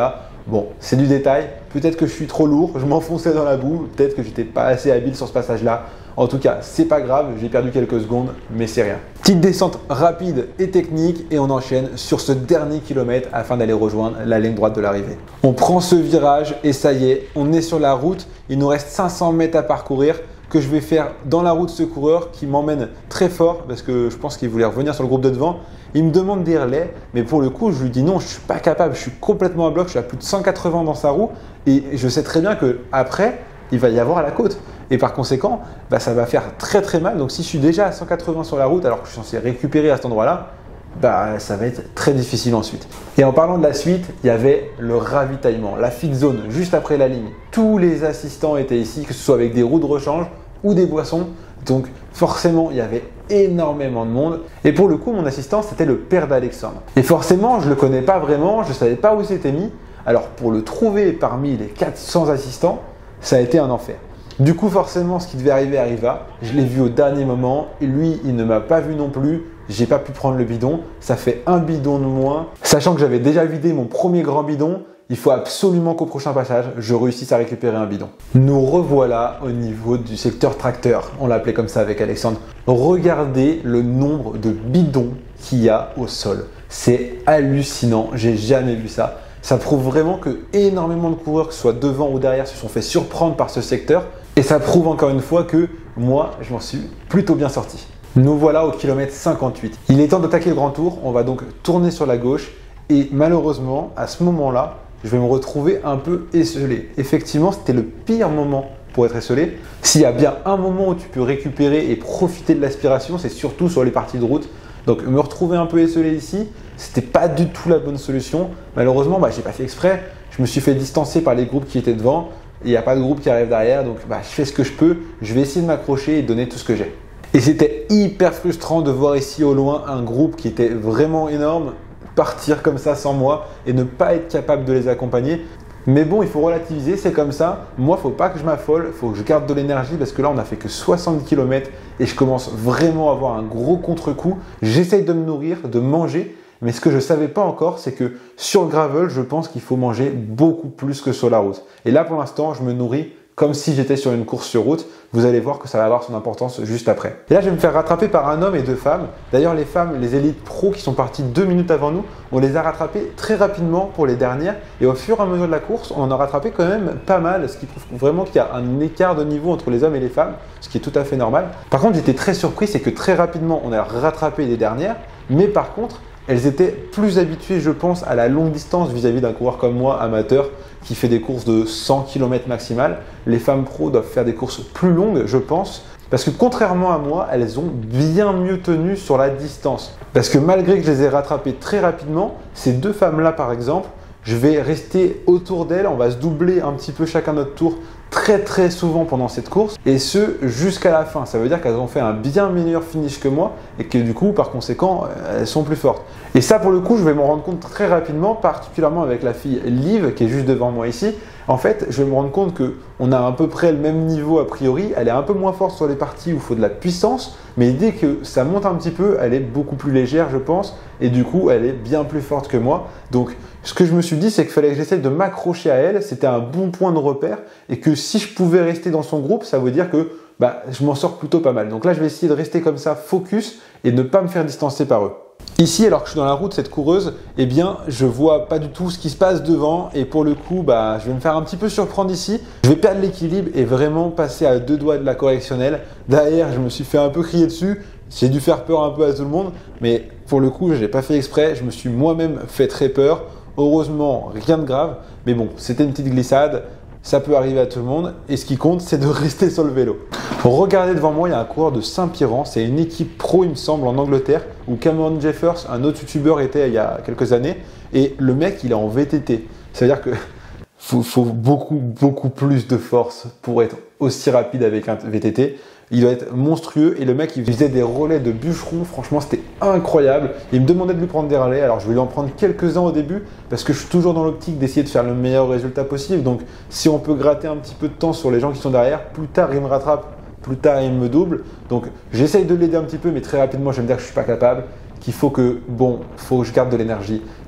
Bon, c'est du détail, peut-être que je suis trop lourd, je m'enfonçais dans la boue, peut-être que j'étais pas assez habile sur ce passage-là. En tout cas, c'est pas grave, j'ai perdu quelques secondes, mais c'est rien. Petite descente rapide et technique et on enchaîne sur ce dernier kilomètre afin d'aller rejoindre la ligne droite de l'arrivée. On prend ce virage et ça y est, on est sur la route, il nous reste cinq cents mètres à parcourir que je vais faire dans la roue de ce coureur qui m'emmène très fort parce que je pense qu'il voulait revenir sur le groupe de devant. Il me demande des relais, mais pour le coup, je lui dis non, je ne suis pas capable, je suis complètement à bloc, je suis à plus de cent quatre-vingts dans sa roue et je sais très bien qu'après, il va y avoir à la côte. Et par conséquent, bah, ça va faire très très mal. Donc si je suis déjà à cent quatre-vingts sur la route alors que je suis censé récupérer à cet endroit-là, bah, ça va être très difficile ensuite. Et en parlant de la suite, il y avait le ravitaillement, la fit zone juste après la ligne. Tous les assistants étaient ici, que ce soit avec des roues de rechange ou des boissons. Donc forcément, il y avait énormément de monde. Et pour le coup, mon assistant, c'était le père d'Alexandre. Et forcément, je ne le connais pas vraiment, je ne savais pas où c'était mis. Alors pour le trouver parmi les quatre cents assistants, ça a été un enfer. Du coup, forcément, ce qui devait arriver arriva. Je l'ai vu au dernier moment. Et lui, il ne m'a pas vu non plus. J'ai pas pu prendre le bidon. Ça fait un bidon de moins. Sachant que j'avais déjà vidé mon premier grand bidon, il faut absolument qu'au prochain passage, je réussisse à récupérer un bidon. Nous revoilà au niveau du secteur tracteur. On l'appelait comme ça avec Alexandre. Regardez le nombre de bidons qu'il y a au sol. C'est hallucinant. J'ai jamais vu ça. Ça prouve vraiment que énormément de coureurs, que ce soit devant ou derrière, se sont fait surprendre par ce secteur. Et ça prouve encore une fois que moi, je m'en suis plutôt bien sorti. Nous voilà au kilomètre cinquante-huit. Il est temps d'attaquer le grand tour. On va donc tourner sur la gauche. Et malheureusement, à ce moment-là, je vais me retrouver un peu esselé. Effectivement, c'était le pire moment pour être esselé. S'il y a bien un moment où tu peux récupérer et profiter de l'aspiration, c'est surtout sur les parties de route. Donc me retrouver un peu esselé ici, c'était pas du tout la bonne solution. Malheureusement, bah, j'ai pas fait exprès. Je me suis fait distancer par les groupes qui étaient devant. Il n'y a pas de groupe qui arrive derrière, donc bah, je fais ce que je peux. Je vais essayer de m'accrocher et de donner tout ce que j'ai. Et c'était hyper frustrant de voir ici au loin un groupe qui était vraiment énorme partir comme ça sans moi et ne pas être capable de les accompagner. Mais bon, il faut relativiser, c'est comme ça. Moi, il ne faut pas que je m'affole, il faut que je garde de l'énergie parce que là, on n'a fait que soixante kilomètres et je commence vraiment à avoir un gros contre-coup. J'essaye de me nourrir, de manger, mais ce que je ne savais pas encore, c'est que sur le gravel, je pense qu'il faut manger beaucoup plus que sur la route. Et là, pour l'instant, je me nourris comme si j'étais sur une course sur route. Vous allez voir que ça va avoir son importance juste après. Et là, je vais me faire rattraper par un homme et deux femmes. D'ailleurs, les femmes, les élites pro qui sont parties deux minutes avant nous, on les a rattrapées très rapidement pour les dernières. Et au fur et à mesure de la course, on en a rattrapé quand même pas mal, ce qui prouve vraiment qu'il y a un écart de niveau entre les hommes et les femmes, ce qui est tout à fait normal. Par contre, j'étais très surpris, c'est que très rapidement, on a rattrapé les dernières. Mais par contre, elles étaient plus habituées, je pense, à la longue distance vis-à-vis d'un coureur comme moi, amateur, qui fait des courses de cent kilomètres maximal. Les femmes pros doivent faire des courses plus longues, je pense, parce que contrairement à moi, elles ont bien mieux tenu sur la distance. Parce que malgré que je les ai rattrapées très rapidement, ces deux femmes-là, par exemple, je vais rester autour d'elles, on va se doubler un petit peu chacun notre tour très très souvent pendant cette course et ce jusqu'à la fin. Ça veut dire qu'elles ont fait un bien meilleur finish que moi et que du coup par conséquent elles sont plus fortes. Et ça pour le coup je vais m'en rendre compte très rapidement, particulièrement avec la fille Liv qui est juste devant moi ici. En fait je vais me rendre compte qu'on a à peu près le même niveau a priori. Elle est un peu moins forte sur les parties où il faut de la puissance, mais dès que ça monte un petit peu elle est beaucoup plus légère je pense et du coup elle est bien plus forte que moi. Donc ce que je me suis dit, c'est qu'il fallait que j'essaye de m'accrocher à elle. C'était un bon point de repère et que si je pouvais rester dans son groupe, ça veut dire que bah, je m'en sors plutôt pas mal. Donc là, je vais essayer de rester comme ça, focus et ne pas me faire distancer par eux. Ici, alors que je suis dans la route, cette coureuse, eh bien, je vois pas du tout ce qui se passe devant et pour le coup, bah, je vais me faire un petit peu surprendre ici. Je vais perdre l'équilibre et vraiment passer à deux doigts de la correctionnelle. Derrière, je me suis fait un peu crier dessus. J'ai dû faire peur un peu à tout le monde, mais pour le coup, je n'ai pas fait exprès. Je me suis moi-même fait très peur. Heureusement, rien de grave, mais bon, c'était une petite glissade, ça peut arriver à tout le monde, et ce qui compte, c'est de rester sur le vélo. Regardez devant moi, il y a un coureur de Saint-Piran, c'est une équipe pro, il me semble, en Angleterre, où Cameron Jeffers, un autre youtubeur, était il y a quelques années, et le mec, il est en V T T. C'est-à-dire que faut, faut beaucoup, beaucoup plus de force pour être aussi rapide avec un V T T. Il doit être monstrueux et le mec il faisait des relais de bûcheron, franchement c'était incroyable. Il me demandait de lui prendre des relais, alors je vais lui en prendre quelques-uns au début parce que je suis toujours dans l'optique d'essayer de faire le meilleur résultat possible. Donc si on peut gratter un petit peu de temps sur les gens qui sont derrière, plus tard il me rattrape, plus tard il me double. Donc j'essaye de l'aider un petit peu mais très rapidement je vais me dire que je ne suis pas capable, qu'il faut que, bon, faut que je garde de l'énergie,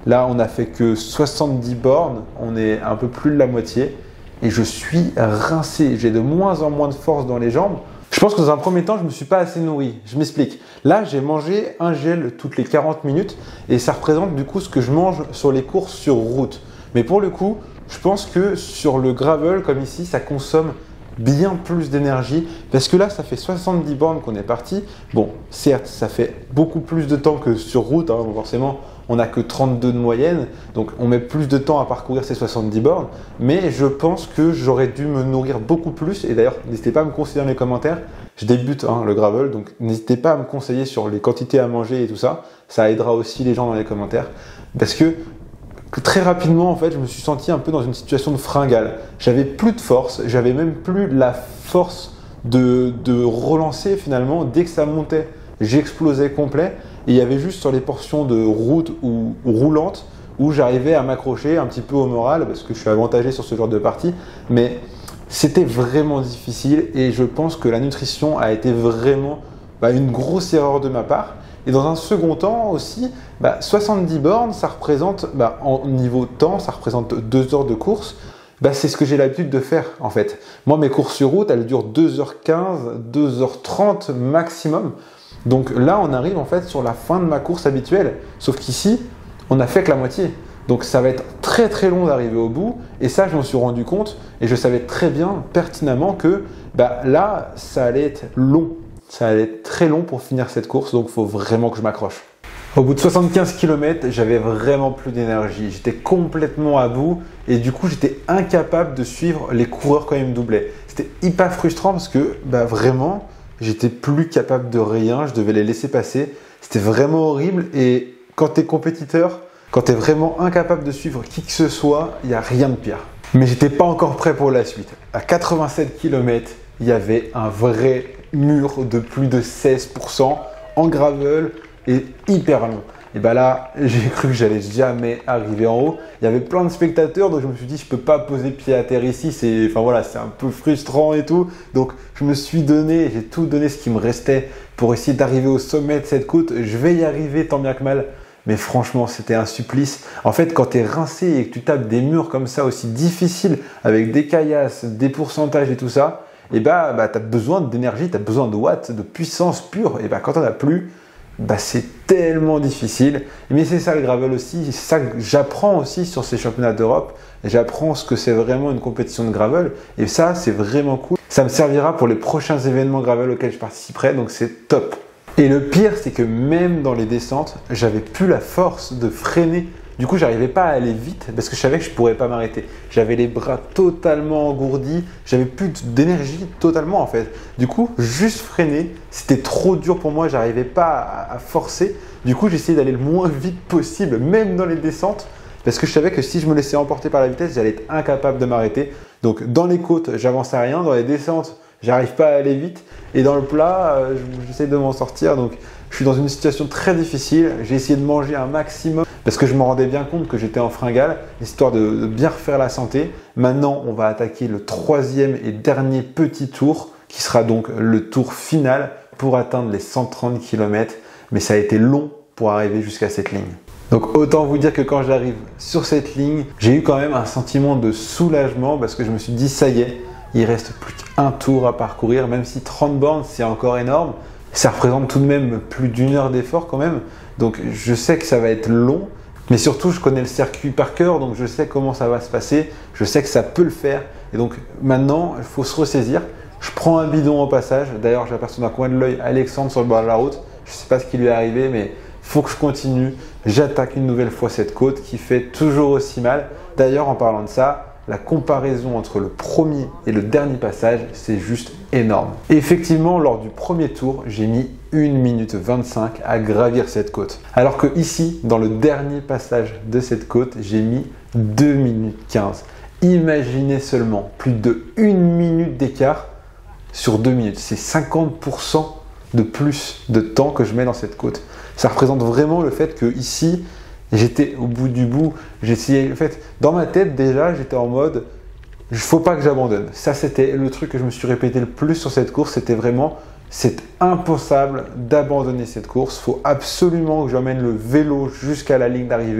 Là, on a fait que soixante-dix bornes, on est un peu plus de la moitié et je suis rincé. J'ai de moins en moins de force dans les jambes. Je pense que dans un premier temps, je ne me suis pas assez nourri. Je m'explique. Là, j'ai mangé un gel toutes les quarante minutes et ça représente du coup ce que je mange sur les courses sur route. Mais pour le coup, je pense que sur le gravel, comme ici, ça consomme bien plus d'énergie parce que là, ça fait soixante-dix bornes qu'on est parti. Bon, certes, ça fait beaucoup plus de temps que sur route, hein, forcément. On n'a que trente-deux de moyenne, donc on met plus de temps à parcourir ces soixante-dix bornes. Mais je pense que j'aurais dû me nourrir beaucoup plus. Et d'ailleurs, n'hésitez pas à me conseiller dans les commentaires. Je débute hein, le gravel, donc n'hésitez pas à me conseiller sur les quantités à manger et tout ça. Ça aidera aussi les gens dans les commentaires. Parce que très rapidement, en fait, je me suis senti un peu dans une situation de fringale. J'avais plus de force, j'avais même plus la force de, de relancer finalement. Dès que ça montait, j'explosais complet. Et il y avait juste sur les portions de route ou roulante où j'arrivais à m'accrocher un petit peu au moral parce que je suis avantagé sur ce genre de partie. Mais c'était vraiment difficile et je pense que la nutrition a été vraiment bah, une grosse erreur de ma part. Et dans un second temps aussi, bah, soixante-dix bornes, ça représente, bah, en niveau temps, ça représente deux heures de course. Bah, c'est ce que j'ai l'habitude de faire en fait. Moi, mes courses sur route, elles durent deux heures quinze, deux heures trente maximum. Donc là, on arrive en fait sur la fin de ma course habituelle. Sauf qu'ici, on n'a fait que la moitié. Donc ça va être très très long d'arriver au bout. Et ça, je m'en suis rendu compte. Et je savais très bien, pertinemment, que bah, là, ça allait être long. Ça allait être très long pour finir cette course. Donc il faut vraiment que je m'accroche. Au bout de soixante-quinze kilomètres, j'avais vraiment plus d'énergie. J'étais complètement à bout. Et du coup, j'étais incapable de suivre les coureurs quand ils me doublaient. C'était hyper frustrant parce que bah, vraiment... j'étais plus capable de rien, je devais les laisser passer. C'était vraiment horrible et quand tu es compétiteur, quand tu es vraiment incapable de suivre qui que ce soit, il n'y a rien de pire. Mais j'étais pas encore prêt pour la suite. À quatre-vingt-sept kilomètres, il y avait un vrai mur de plus de seize pour cent en gravel et hyper long. Et bah là, j'ai cru que j'allais jamais arriver en haut. Il y avait plein de spectateurs, donc je me suis dit je peux pas poser pied à terre ici. C'est, enfin voilà, c'est un peu frustrant et tout. Donc je me suis donné, j'ai tout donné ce qui me restait pour essayer d'arriver au sommet de cette côte. Je vais y arriver tant bien que mal. Mais franchement, c'était un supplice. En fait, quand tu es rincé et que tu tapes des murs comme ça aussi difficiles avec des caillasses, des pourcentages et tout ça, et bah, bah tu as besoin d'énergie, tu as besoin de watts, de puissance pure. Et bah quand on as plus, bah, c'est tellement difficile. Mais c'est ça le gravel aussi, c'est ça que j'apprends aussi sur ces championnats d'Europe. J'apprends ce que c'est vraiment une compétition de gravel et ça c'est vraiment cool. Ça me servira pour les prochains événements gravel auxquels je participerai, donc c'est top. Et le pire, c'est que même dans les descentes, j'avais plus la force de freiner. Du coup, j'arrivais pas à aller vite parce que je savais que je pourrais pas m'arrêter. J'avais les bras totalement engourdis, j'avais plus d'énergie totalement en fait. Du coup, juste freiner, c'était trop dur pour moi, j'arrivais pas à forcer. Du coup, j'essayais d'aller le moins vite possible, même dans les descentes, parce que je savais que si je me laissais emporter par la vitesse, j'allais être incapable de m'arrêter. Donc dans les côtes, j'avance à rien, dans les descentes, j'arrive pas à aller vite, et dans le plat, euh, j'essaie de m'en sortir. Donc je suis dans une situation très difficile, j'ai essayé de manger un maximum parce que je me rendais bien compte que j'étais en fringale, histoire de, de bien refaire la santé. Maintenant, on va attaquer le troisième et dernier petit tour, qui sera donc le tour final pour atteindre les cent trente kilomètres. Mais ça a été long pour arriver jusqu'à cette ligne. Donc autant vous dire que quand j'arrive sur cette ligne, j'ai eu quand même un sentiment de soulagement parce que je me suis dit ça y est, il reste plus qu'un tour à parcourir, même si trente bornes c'est encore énorme. Ça représente tout de même plus d'une heure d'effort quand même. Donc je sais que ça va être long, mais surtout je connais le circuit par cœur, donc je sais comment ça va se passer, je sais que ça peut le faire. Et donc maintenant, il faut se ressaisir. Je prends un bidon au passage. D'ailleurs, j'aperçois d'un coin de l'œil Alexandre sur le bord de la route. Je ne sais pas ce qui lui est arrivé, mais il faut que je continue. J'attaque une nouvelle fois cette côte qui fait toujours aussi mal. D'ailleurs, en parlant de ça, la comparaison entre le premier et le dernier passage, c'est juste énorme. Et effectivement, lors du premier tour, j'ai mis une minute vingt-cinq à gravir cette côte. Alors que ici, dans le dernier passage de cette côte, j'ai mis deux minutes quinze. Imaginez seulement plus de une minute d'écart sur deux minutes. C'est cinquante pour cent de plus de temps que je mets dans cette côte. Ça représente vraiment le fait que ici, j'étais au bout du bout. J'essayais, en fait, dans ma tête déjà, j'étais en mode, il ne faut pas que j'abandonne. Ça, c'était le truc que je me suis répété le plus sur cette course. C'était vraiment, c'est impossible d'abandonner cette course. Il faut absolument que j'emmène le vélo jusqu'à la ligne d'arrivée,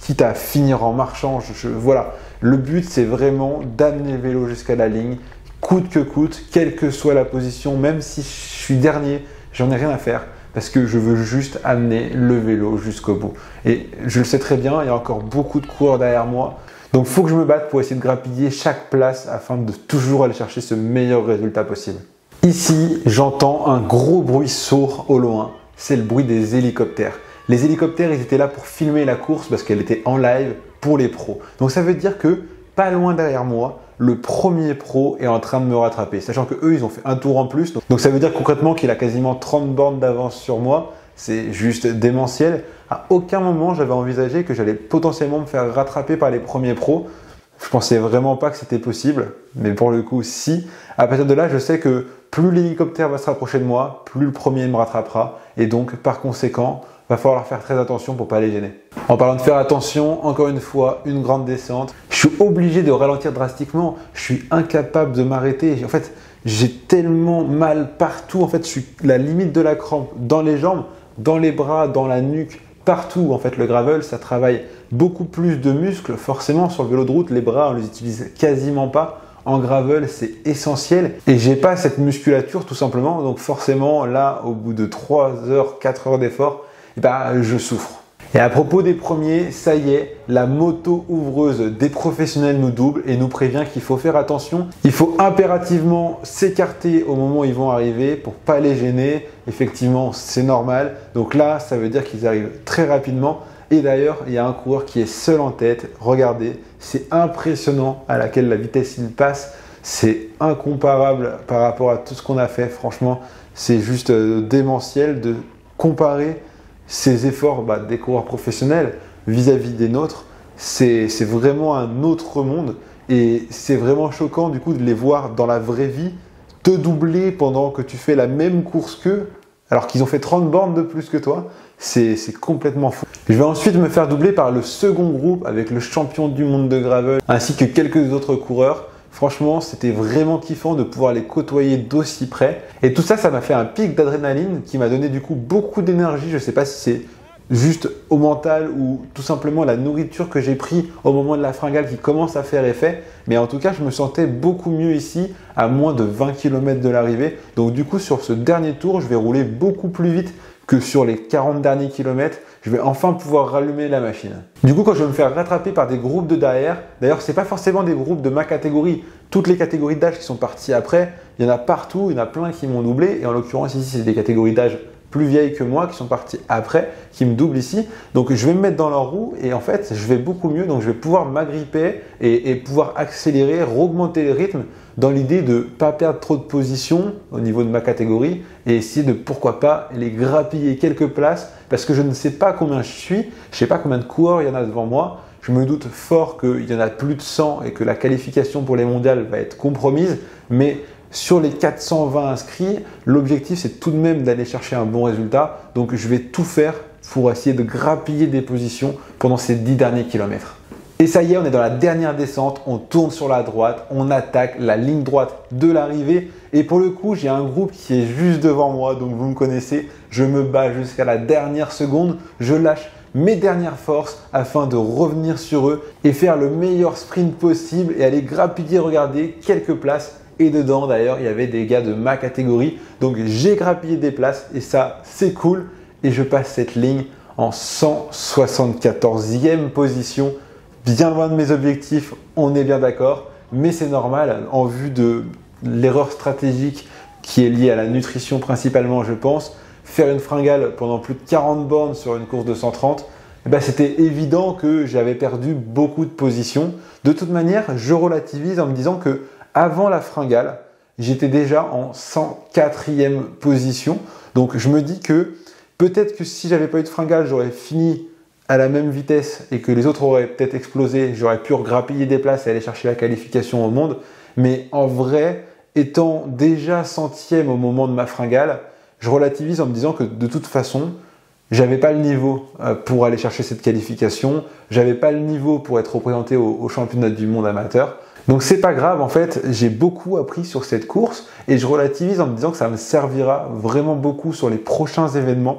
quitte à finir en marchant. Je, je, voilà, le but c'est vraiment d'amener le vélo jusqu'à la ligne, coûte que coûte, quelle que soit la position, même si je suis dernier, j'en ai rien à faire. Parce que je veux juste amener le vélo jusqu'au bout. Et je le sais très bien, il y a encore beaucoup de coureurs derrière moi. Donc il faut que je me batte pour essayer de grappiller chaque place afin de toujours aller chercher ce meilleur résultat possible. Ici, j'entends un gros bruit sourd au loin. C'est le bruit des hélicoptères. Les hélicoptères, ils étaient là pour filmer la course parce qu'elle était en live pour les pros. Donc ça veut dire que pas loin derrière moi, le premier pro est en train de me rattraper, sachant que eux ils ont fait un tour en plus, donc ça veut dire concrètement qu'il a quasiment trente bornes d'avance sur moi. C'est juste démentiel. À aucun moment j'avais envisagé que j'allais potentiellement me faire rattraper par les premiers pros. Je pensais vraiment pas que c'était possible, mais pour le coup si. À partir de là, je sais que plus l'hélicoptère va se rapprocher de moi, plus le premier me rattrapera, et donc par conséquent va falloir faire très attention pour pas les gêner. En parlant de faire attention, encore une fois, une grande descente. Je suis obligé de ralentir drastiquement. Je suis incapable de m'arrêter. En fait, j'ai tellement mal partout. En fait, je suis la limite de la crampe dans les jambes, dans les bras, dans la nuque, partout. En fait, le gravel, ça travaille beaucoup plus de muscles. Forcément, sur le vélo de route, les bras, on les utilise quasiment pas. En gravel, c'est essentiel. Et j'ai pas cette musculature tout simplement. Donc forcément, là, au bout de trois heures, quatre heures d'effort, eh ben, je souffre. Et à propos des premiers, ça y est, la moto ouvreuse des professionnels nous double et nous prévient qu'il faut faire attention. Il faut impérativement s'écarter au moment où ils vont arriver pour pas les gêner. Effectivement, c'est normal. Donc là, ça veut dire qu'ils arrivent très rapidement. Et d'ailleurs, il y a un coureur qui est seul en tête. Regardez, c'est impressionnant à laquelle la vitesse il passe. C'est incomparable par rapport à tout ce qu'on a fait. Franchement, c'est juste démentiel de comparer ces efforts bah, des coureurs professionnels vis-à-vis des nôtres. C'est vraiment un autre monde et c'est vraiment choquant du coup de les voir dans la vraie vie te doubler pendant que tu fais la même course qu'eux alors qu'ils ont fait trente bornes de plus que toi. C'est complètement fou. Je vais ensuite me faire doubler par le second groupe avec le champion du monde de gravel ainsi que quelques autres coureurs. Franchement, c'était vraiment kiffant de pouvoir les côtoyer d'aussi près. Et tout ça, ça m'a fait un pic d'adrénaline qui m'a donné du coup beaucoup d'énergie. Je ne sais pas si c'est juste au mental ou tout simplement la nourriture que j'ai pris au moment de la fringale qui commence à faire effet. Mais en tout cas, je me sentais beaucoup mieux ici à moins de vingt kilomètres de l'arrivée. Donc du coup, sur ce dernier tour, je vais rouler beaucoup plus vite que sur les quarante derniers kilomètres. Je vais enfin pouvoir rallumer la machine. Du coup, quand je vais me faire rattraper par des groupes de derrière, d'ailleurs, ce n'est pas forcément des groupes de ma catégorie. Toutes les catégories d'âge qui sont parties après, il y en a partout, il y en a plein qui m'ont doublé. Et en l'occurrence, ici, c'est des catégories d'âge plus vieilles que moi qui sont parties après, qui me doublent ici. Donc, je vais me mettre dans leur roue et en fait, je vais beaucoup mieux. Donc, je vais pouvoir m'agripper et, et pouvoir accélérer, augmenter le rythme dans l'idée de ne pas perdre trop de position au niveau de ma catégorie et essayer de, pourquoi pas, les grappiller quelques places parce que je ne sais pas combien je suis, je ne sais pas combien de coureurs il y en a devant moi. Je me doute fort qu'il y en a plus de cent et que la qualification pour les mondiales va être compromise, mais sur les quatre cent vingt inscrits, l'objectif c'est tout de même d'aller chercher un bon résultat. Donc je vais tout faire pour essayer de grappiller des positions pendant ces dix derniers kilomètres. Et ça y est, on est dans la dernière descente, on tourne sur la droite, on attaque la ligne droite de l'arrivée. Et pour le coup, j'ai un groupe qui est juste devant moi, donc vous me connaissez, je me bats jusqu'à la dernière seconde, je lâche mes dernières forces afin de revenir sur eux et faire le meilleur sprint possible et aller grappiller, regarder quelques places. Et dedans d'ailleurs, il y avait des gars de ma catégorie, donc j'ai grappillé des places et ça, c'est cool. Et je passe cette ligne en cent soixante-quatorzième position. Bien loin de mes objectifs, on est bien d'accord, mais c'est normal en vue de l'erreur stratégique qui est liée à la nutrition principalement, je pense. Faire une fringale pendant plus de quarante bornes sur une course de cent trente, eh ben, c'était évident que j'avais perdu beaucoup de positions. De toute manière, je relativise en me disant que avant la fringale, j'étais déjà en cent quatrième position. Donc je me dis que peut-être que si j'avais pas eu de fringale, j'aurais fini à la même vitesse et que les autres auraient peut-être explosé, j'aurais pu grappiller des places et aller chercher la qualification au monde. Mais en vrai, étant déjà centième au moment de ma fringale, je relativise en me disant que de toute façon, j'avais pas le niveau pour aller chercher cette qualification, j'avais pas le niveau pour être représenté au, au championnat du monde amateur. Donc c'est pas grave, en fait, j'ai beaucoup appris sur cette course et je relativise en me disant que ça me servira vraiment beaucoup sur les prochains événements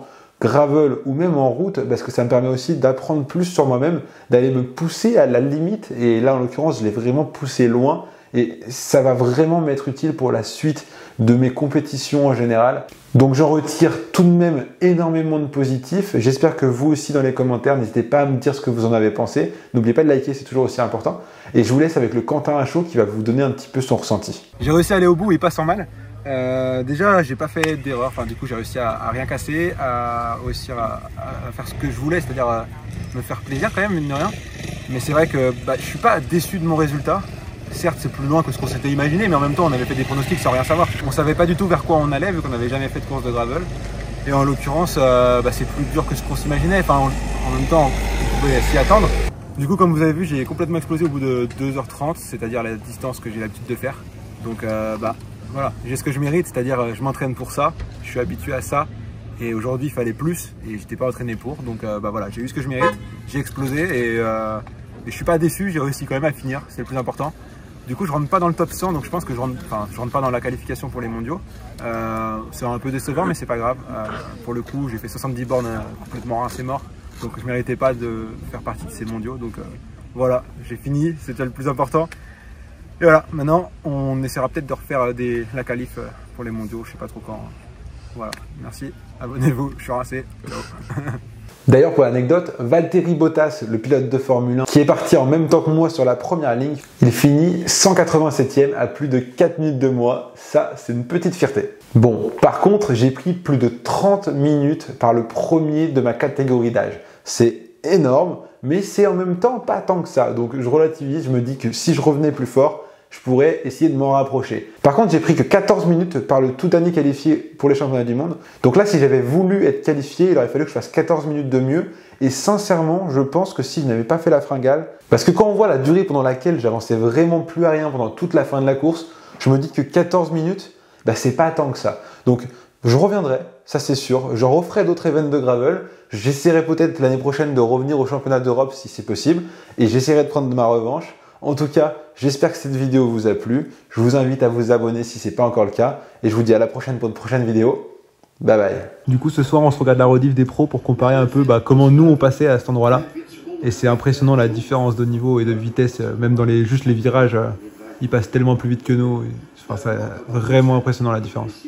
gravel ou même en route, parce que ça me permet aussi d'apprendre plus sur moi-même, d'aller me pousser à la limite. Et là, en l'occurrence, je l'ai vraiment poussé loin. Et ça va vraiment m'être utile pour la suite de mes compétitions en général. Donc j'en retire tout de même énormément de positifs. J'espère que vous aussi dans les commentaires, n'hésitez pas à me dire ce que vous en avez pensé. N'oubliez pas de liker, c'est toujours aussi important. Et je vous laisse avec le Quentin Hachaud qui va vous donner un petit peu son ressenti. J'ai réussi à aller au bout et pas sans mal. Euh, déjà, j'ai pas fait d'erreur. Enfin, du coup, j'ai réussi à, à rien casser, à aussi à, à faire ce que je voulais, c'est-à-dire à me faire plaisir quand même, mine de rien. Mais c'est vrai que bah, je suis pas déçu de mon résultat. Certes, c'est plus loin que ce qu'on s'était imaginé, mais en même temps, on avait fait des pronostics sans rien savoir. On savait pas du tout vers quoi on allait, vu qu'on n'avait jamais fait de course de gravel. Et en l'occurrence, euh, bah, c'est plus dur que ce qu'on s'imaginait. Enfin, en, en même temps, on pouvait s'y attendre. Du coup, comme vous avez vu, j'ai complètement explosé au bout de deux heures trente, c'est-à-dire la distance que j'ai l'habitude de faire. Donc, euh, bah, voilà, j'ai ce que je mérite, c'est-à-dire je m'entraîne pour ça, je suis habitué à ça. Et aujourd'hui, il fallait plus, et j'étais pas entraîné pour. Donc, euh, bah voilà, j'ai eu ce que je mérite, j'ai explosé, et, euh, et je suis pas déçu, j'ai réussi quand même à finir, c'est le plus important. Du coup, je rentre pas dans le top cent, donc je pense que je rentre, enfin, je rentre pas dans la qualification pour les mondiaux. Euh, c'est un peu décevant, mais c'est pas grave. Euh, pour le coup, j'ai fait soixante-dix bornes euh, complètement rincé mort, donc je méritais pas de faire partie de ces mondiaux. Donc euh, voilà, j'ai fini, c'était le plus important. Et voilà, maintenant, on essaiera peut-être de refaire des, la qualif pour les mondiaux, je sais pas trop quand. Voilà, merci, abonnez-vous, je suis rincé. D'ailleurs, pour l'anecdote, Valtteri Bottas, le pilote de Formule un, qui est parti en même temps que moi sur la première ligne, il finit cent quatre-vingt-septième à plus de quatre minutes de moi. Ça, c'est une petite fierté. Bon, par contre, j'ai pris plus de trente minutes par le premier de ma catégorie d'âge. C'est énorme, mais c'est en même temps pas tant que ça. Donc, je relativise, je me dis que si je revenais plus fort, je pourrais essayer de m'en rapprocher. Par contre, j'ai pris que quatorze minutes par le tout dernier qualifié pour les championnats du monde. Donc là, si j'avais voulu être qualifié, il aurait fallu que je fasse quatorze minutes de mieux. Et sincèrement, je pense que si je n'avais pas fait la fringale, parce que quand on voit la durée pendant laquelle j'avançais vraiment plus à rien pendant toute la fin de la course, je me dis que quatorze minutes, bah, c'est pas tant que ça. Donc, je reviendrai, ça c'est sûr. Je referai d'autres events de gravel. J'essaierai peut-être l'année prochaine de revenir au championnat d'Europe si c'est possible. Et j'essaierai de prendre ma revanche. En tout cas, j'espère que cette vidéo vous a plu. Je vous invite à vous abonner si ce n'est pas encore le cas. Et je vous dis à la prochaine pour une prochaine vidéo. Bye bye. Du coup, ce soir, on se regarde la rediff des pros pour comparer un peu bah, comment nous on passait à cet endroit-là. Et c'est impressionnant la différence de niveau et de vitesse. Même dans les, juste les virages, ils passent tellement plus vite que nous. Enfin, c'est vraiment impressionnant la différence.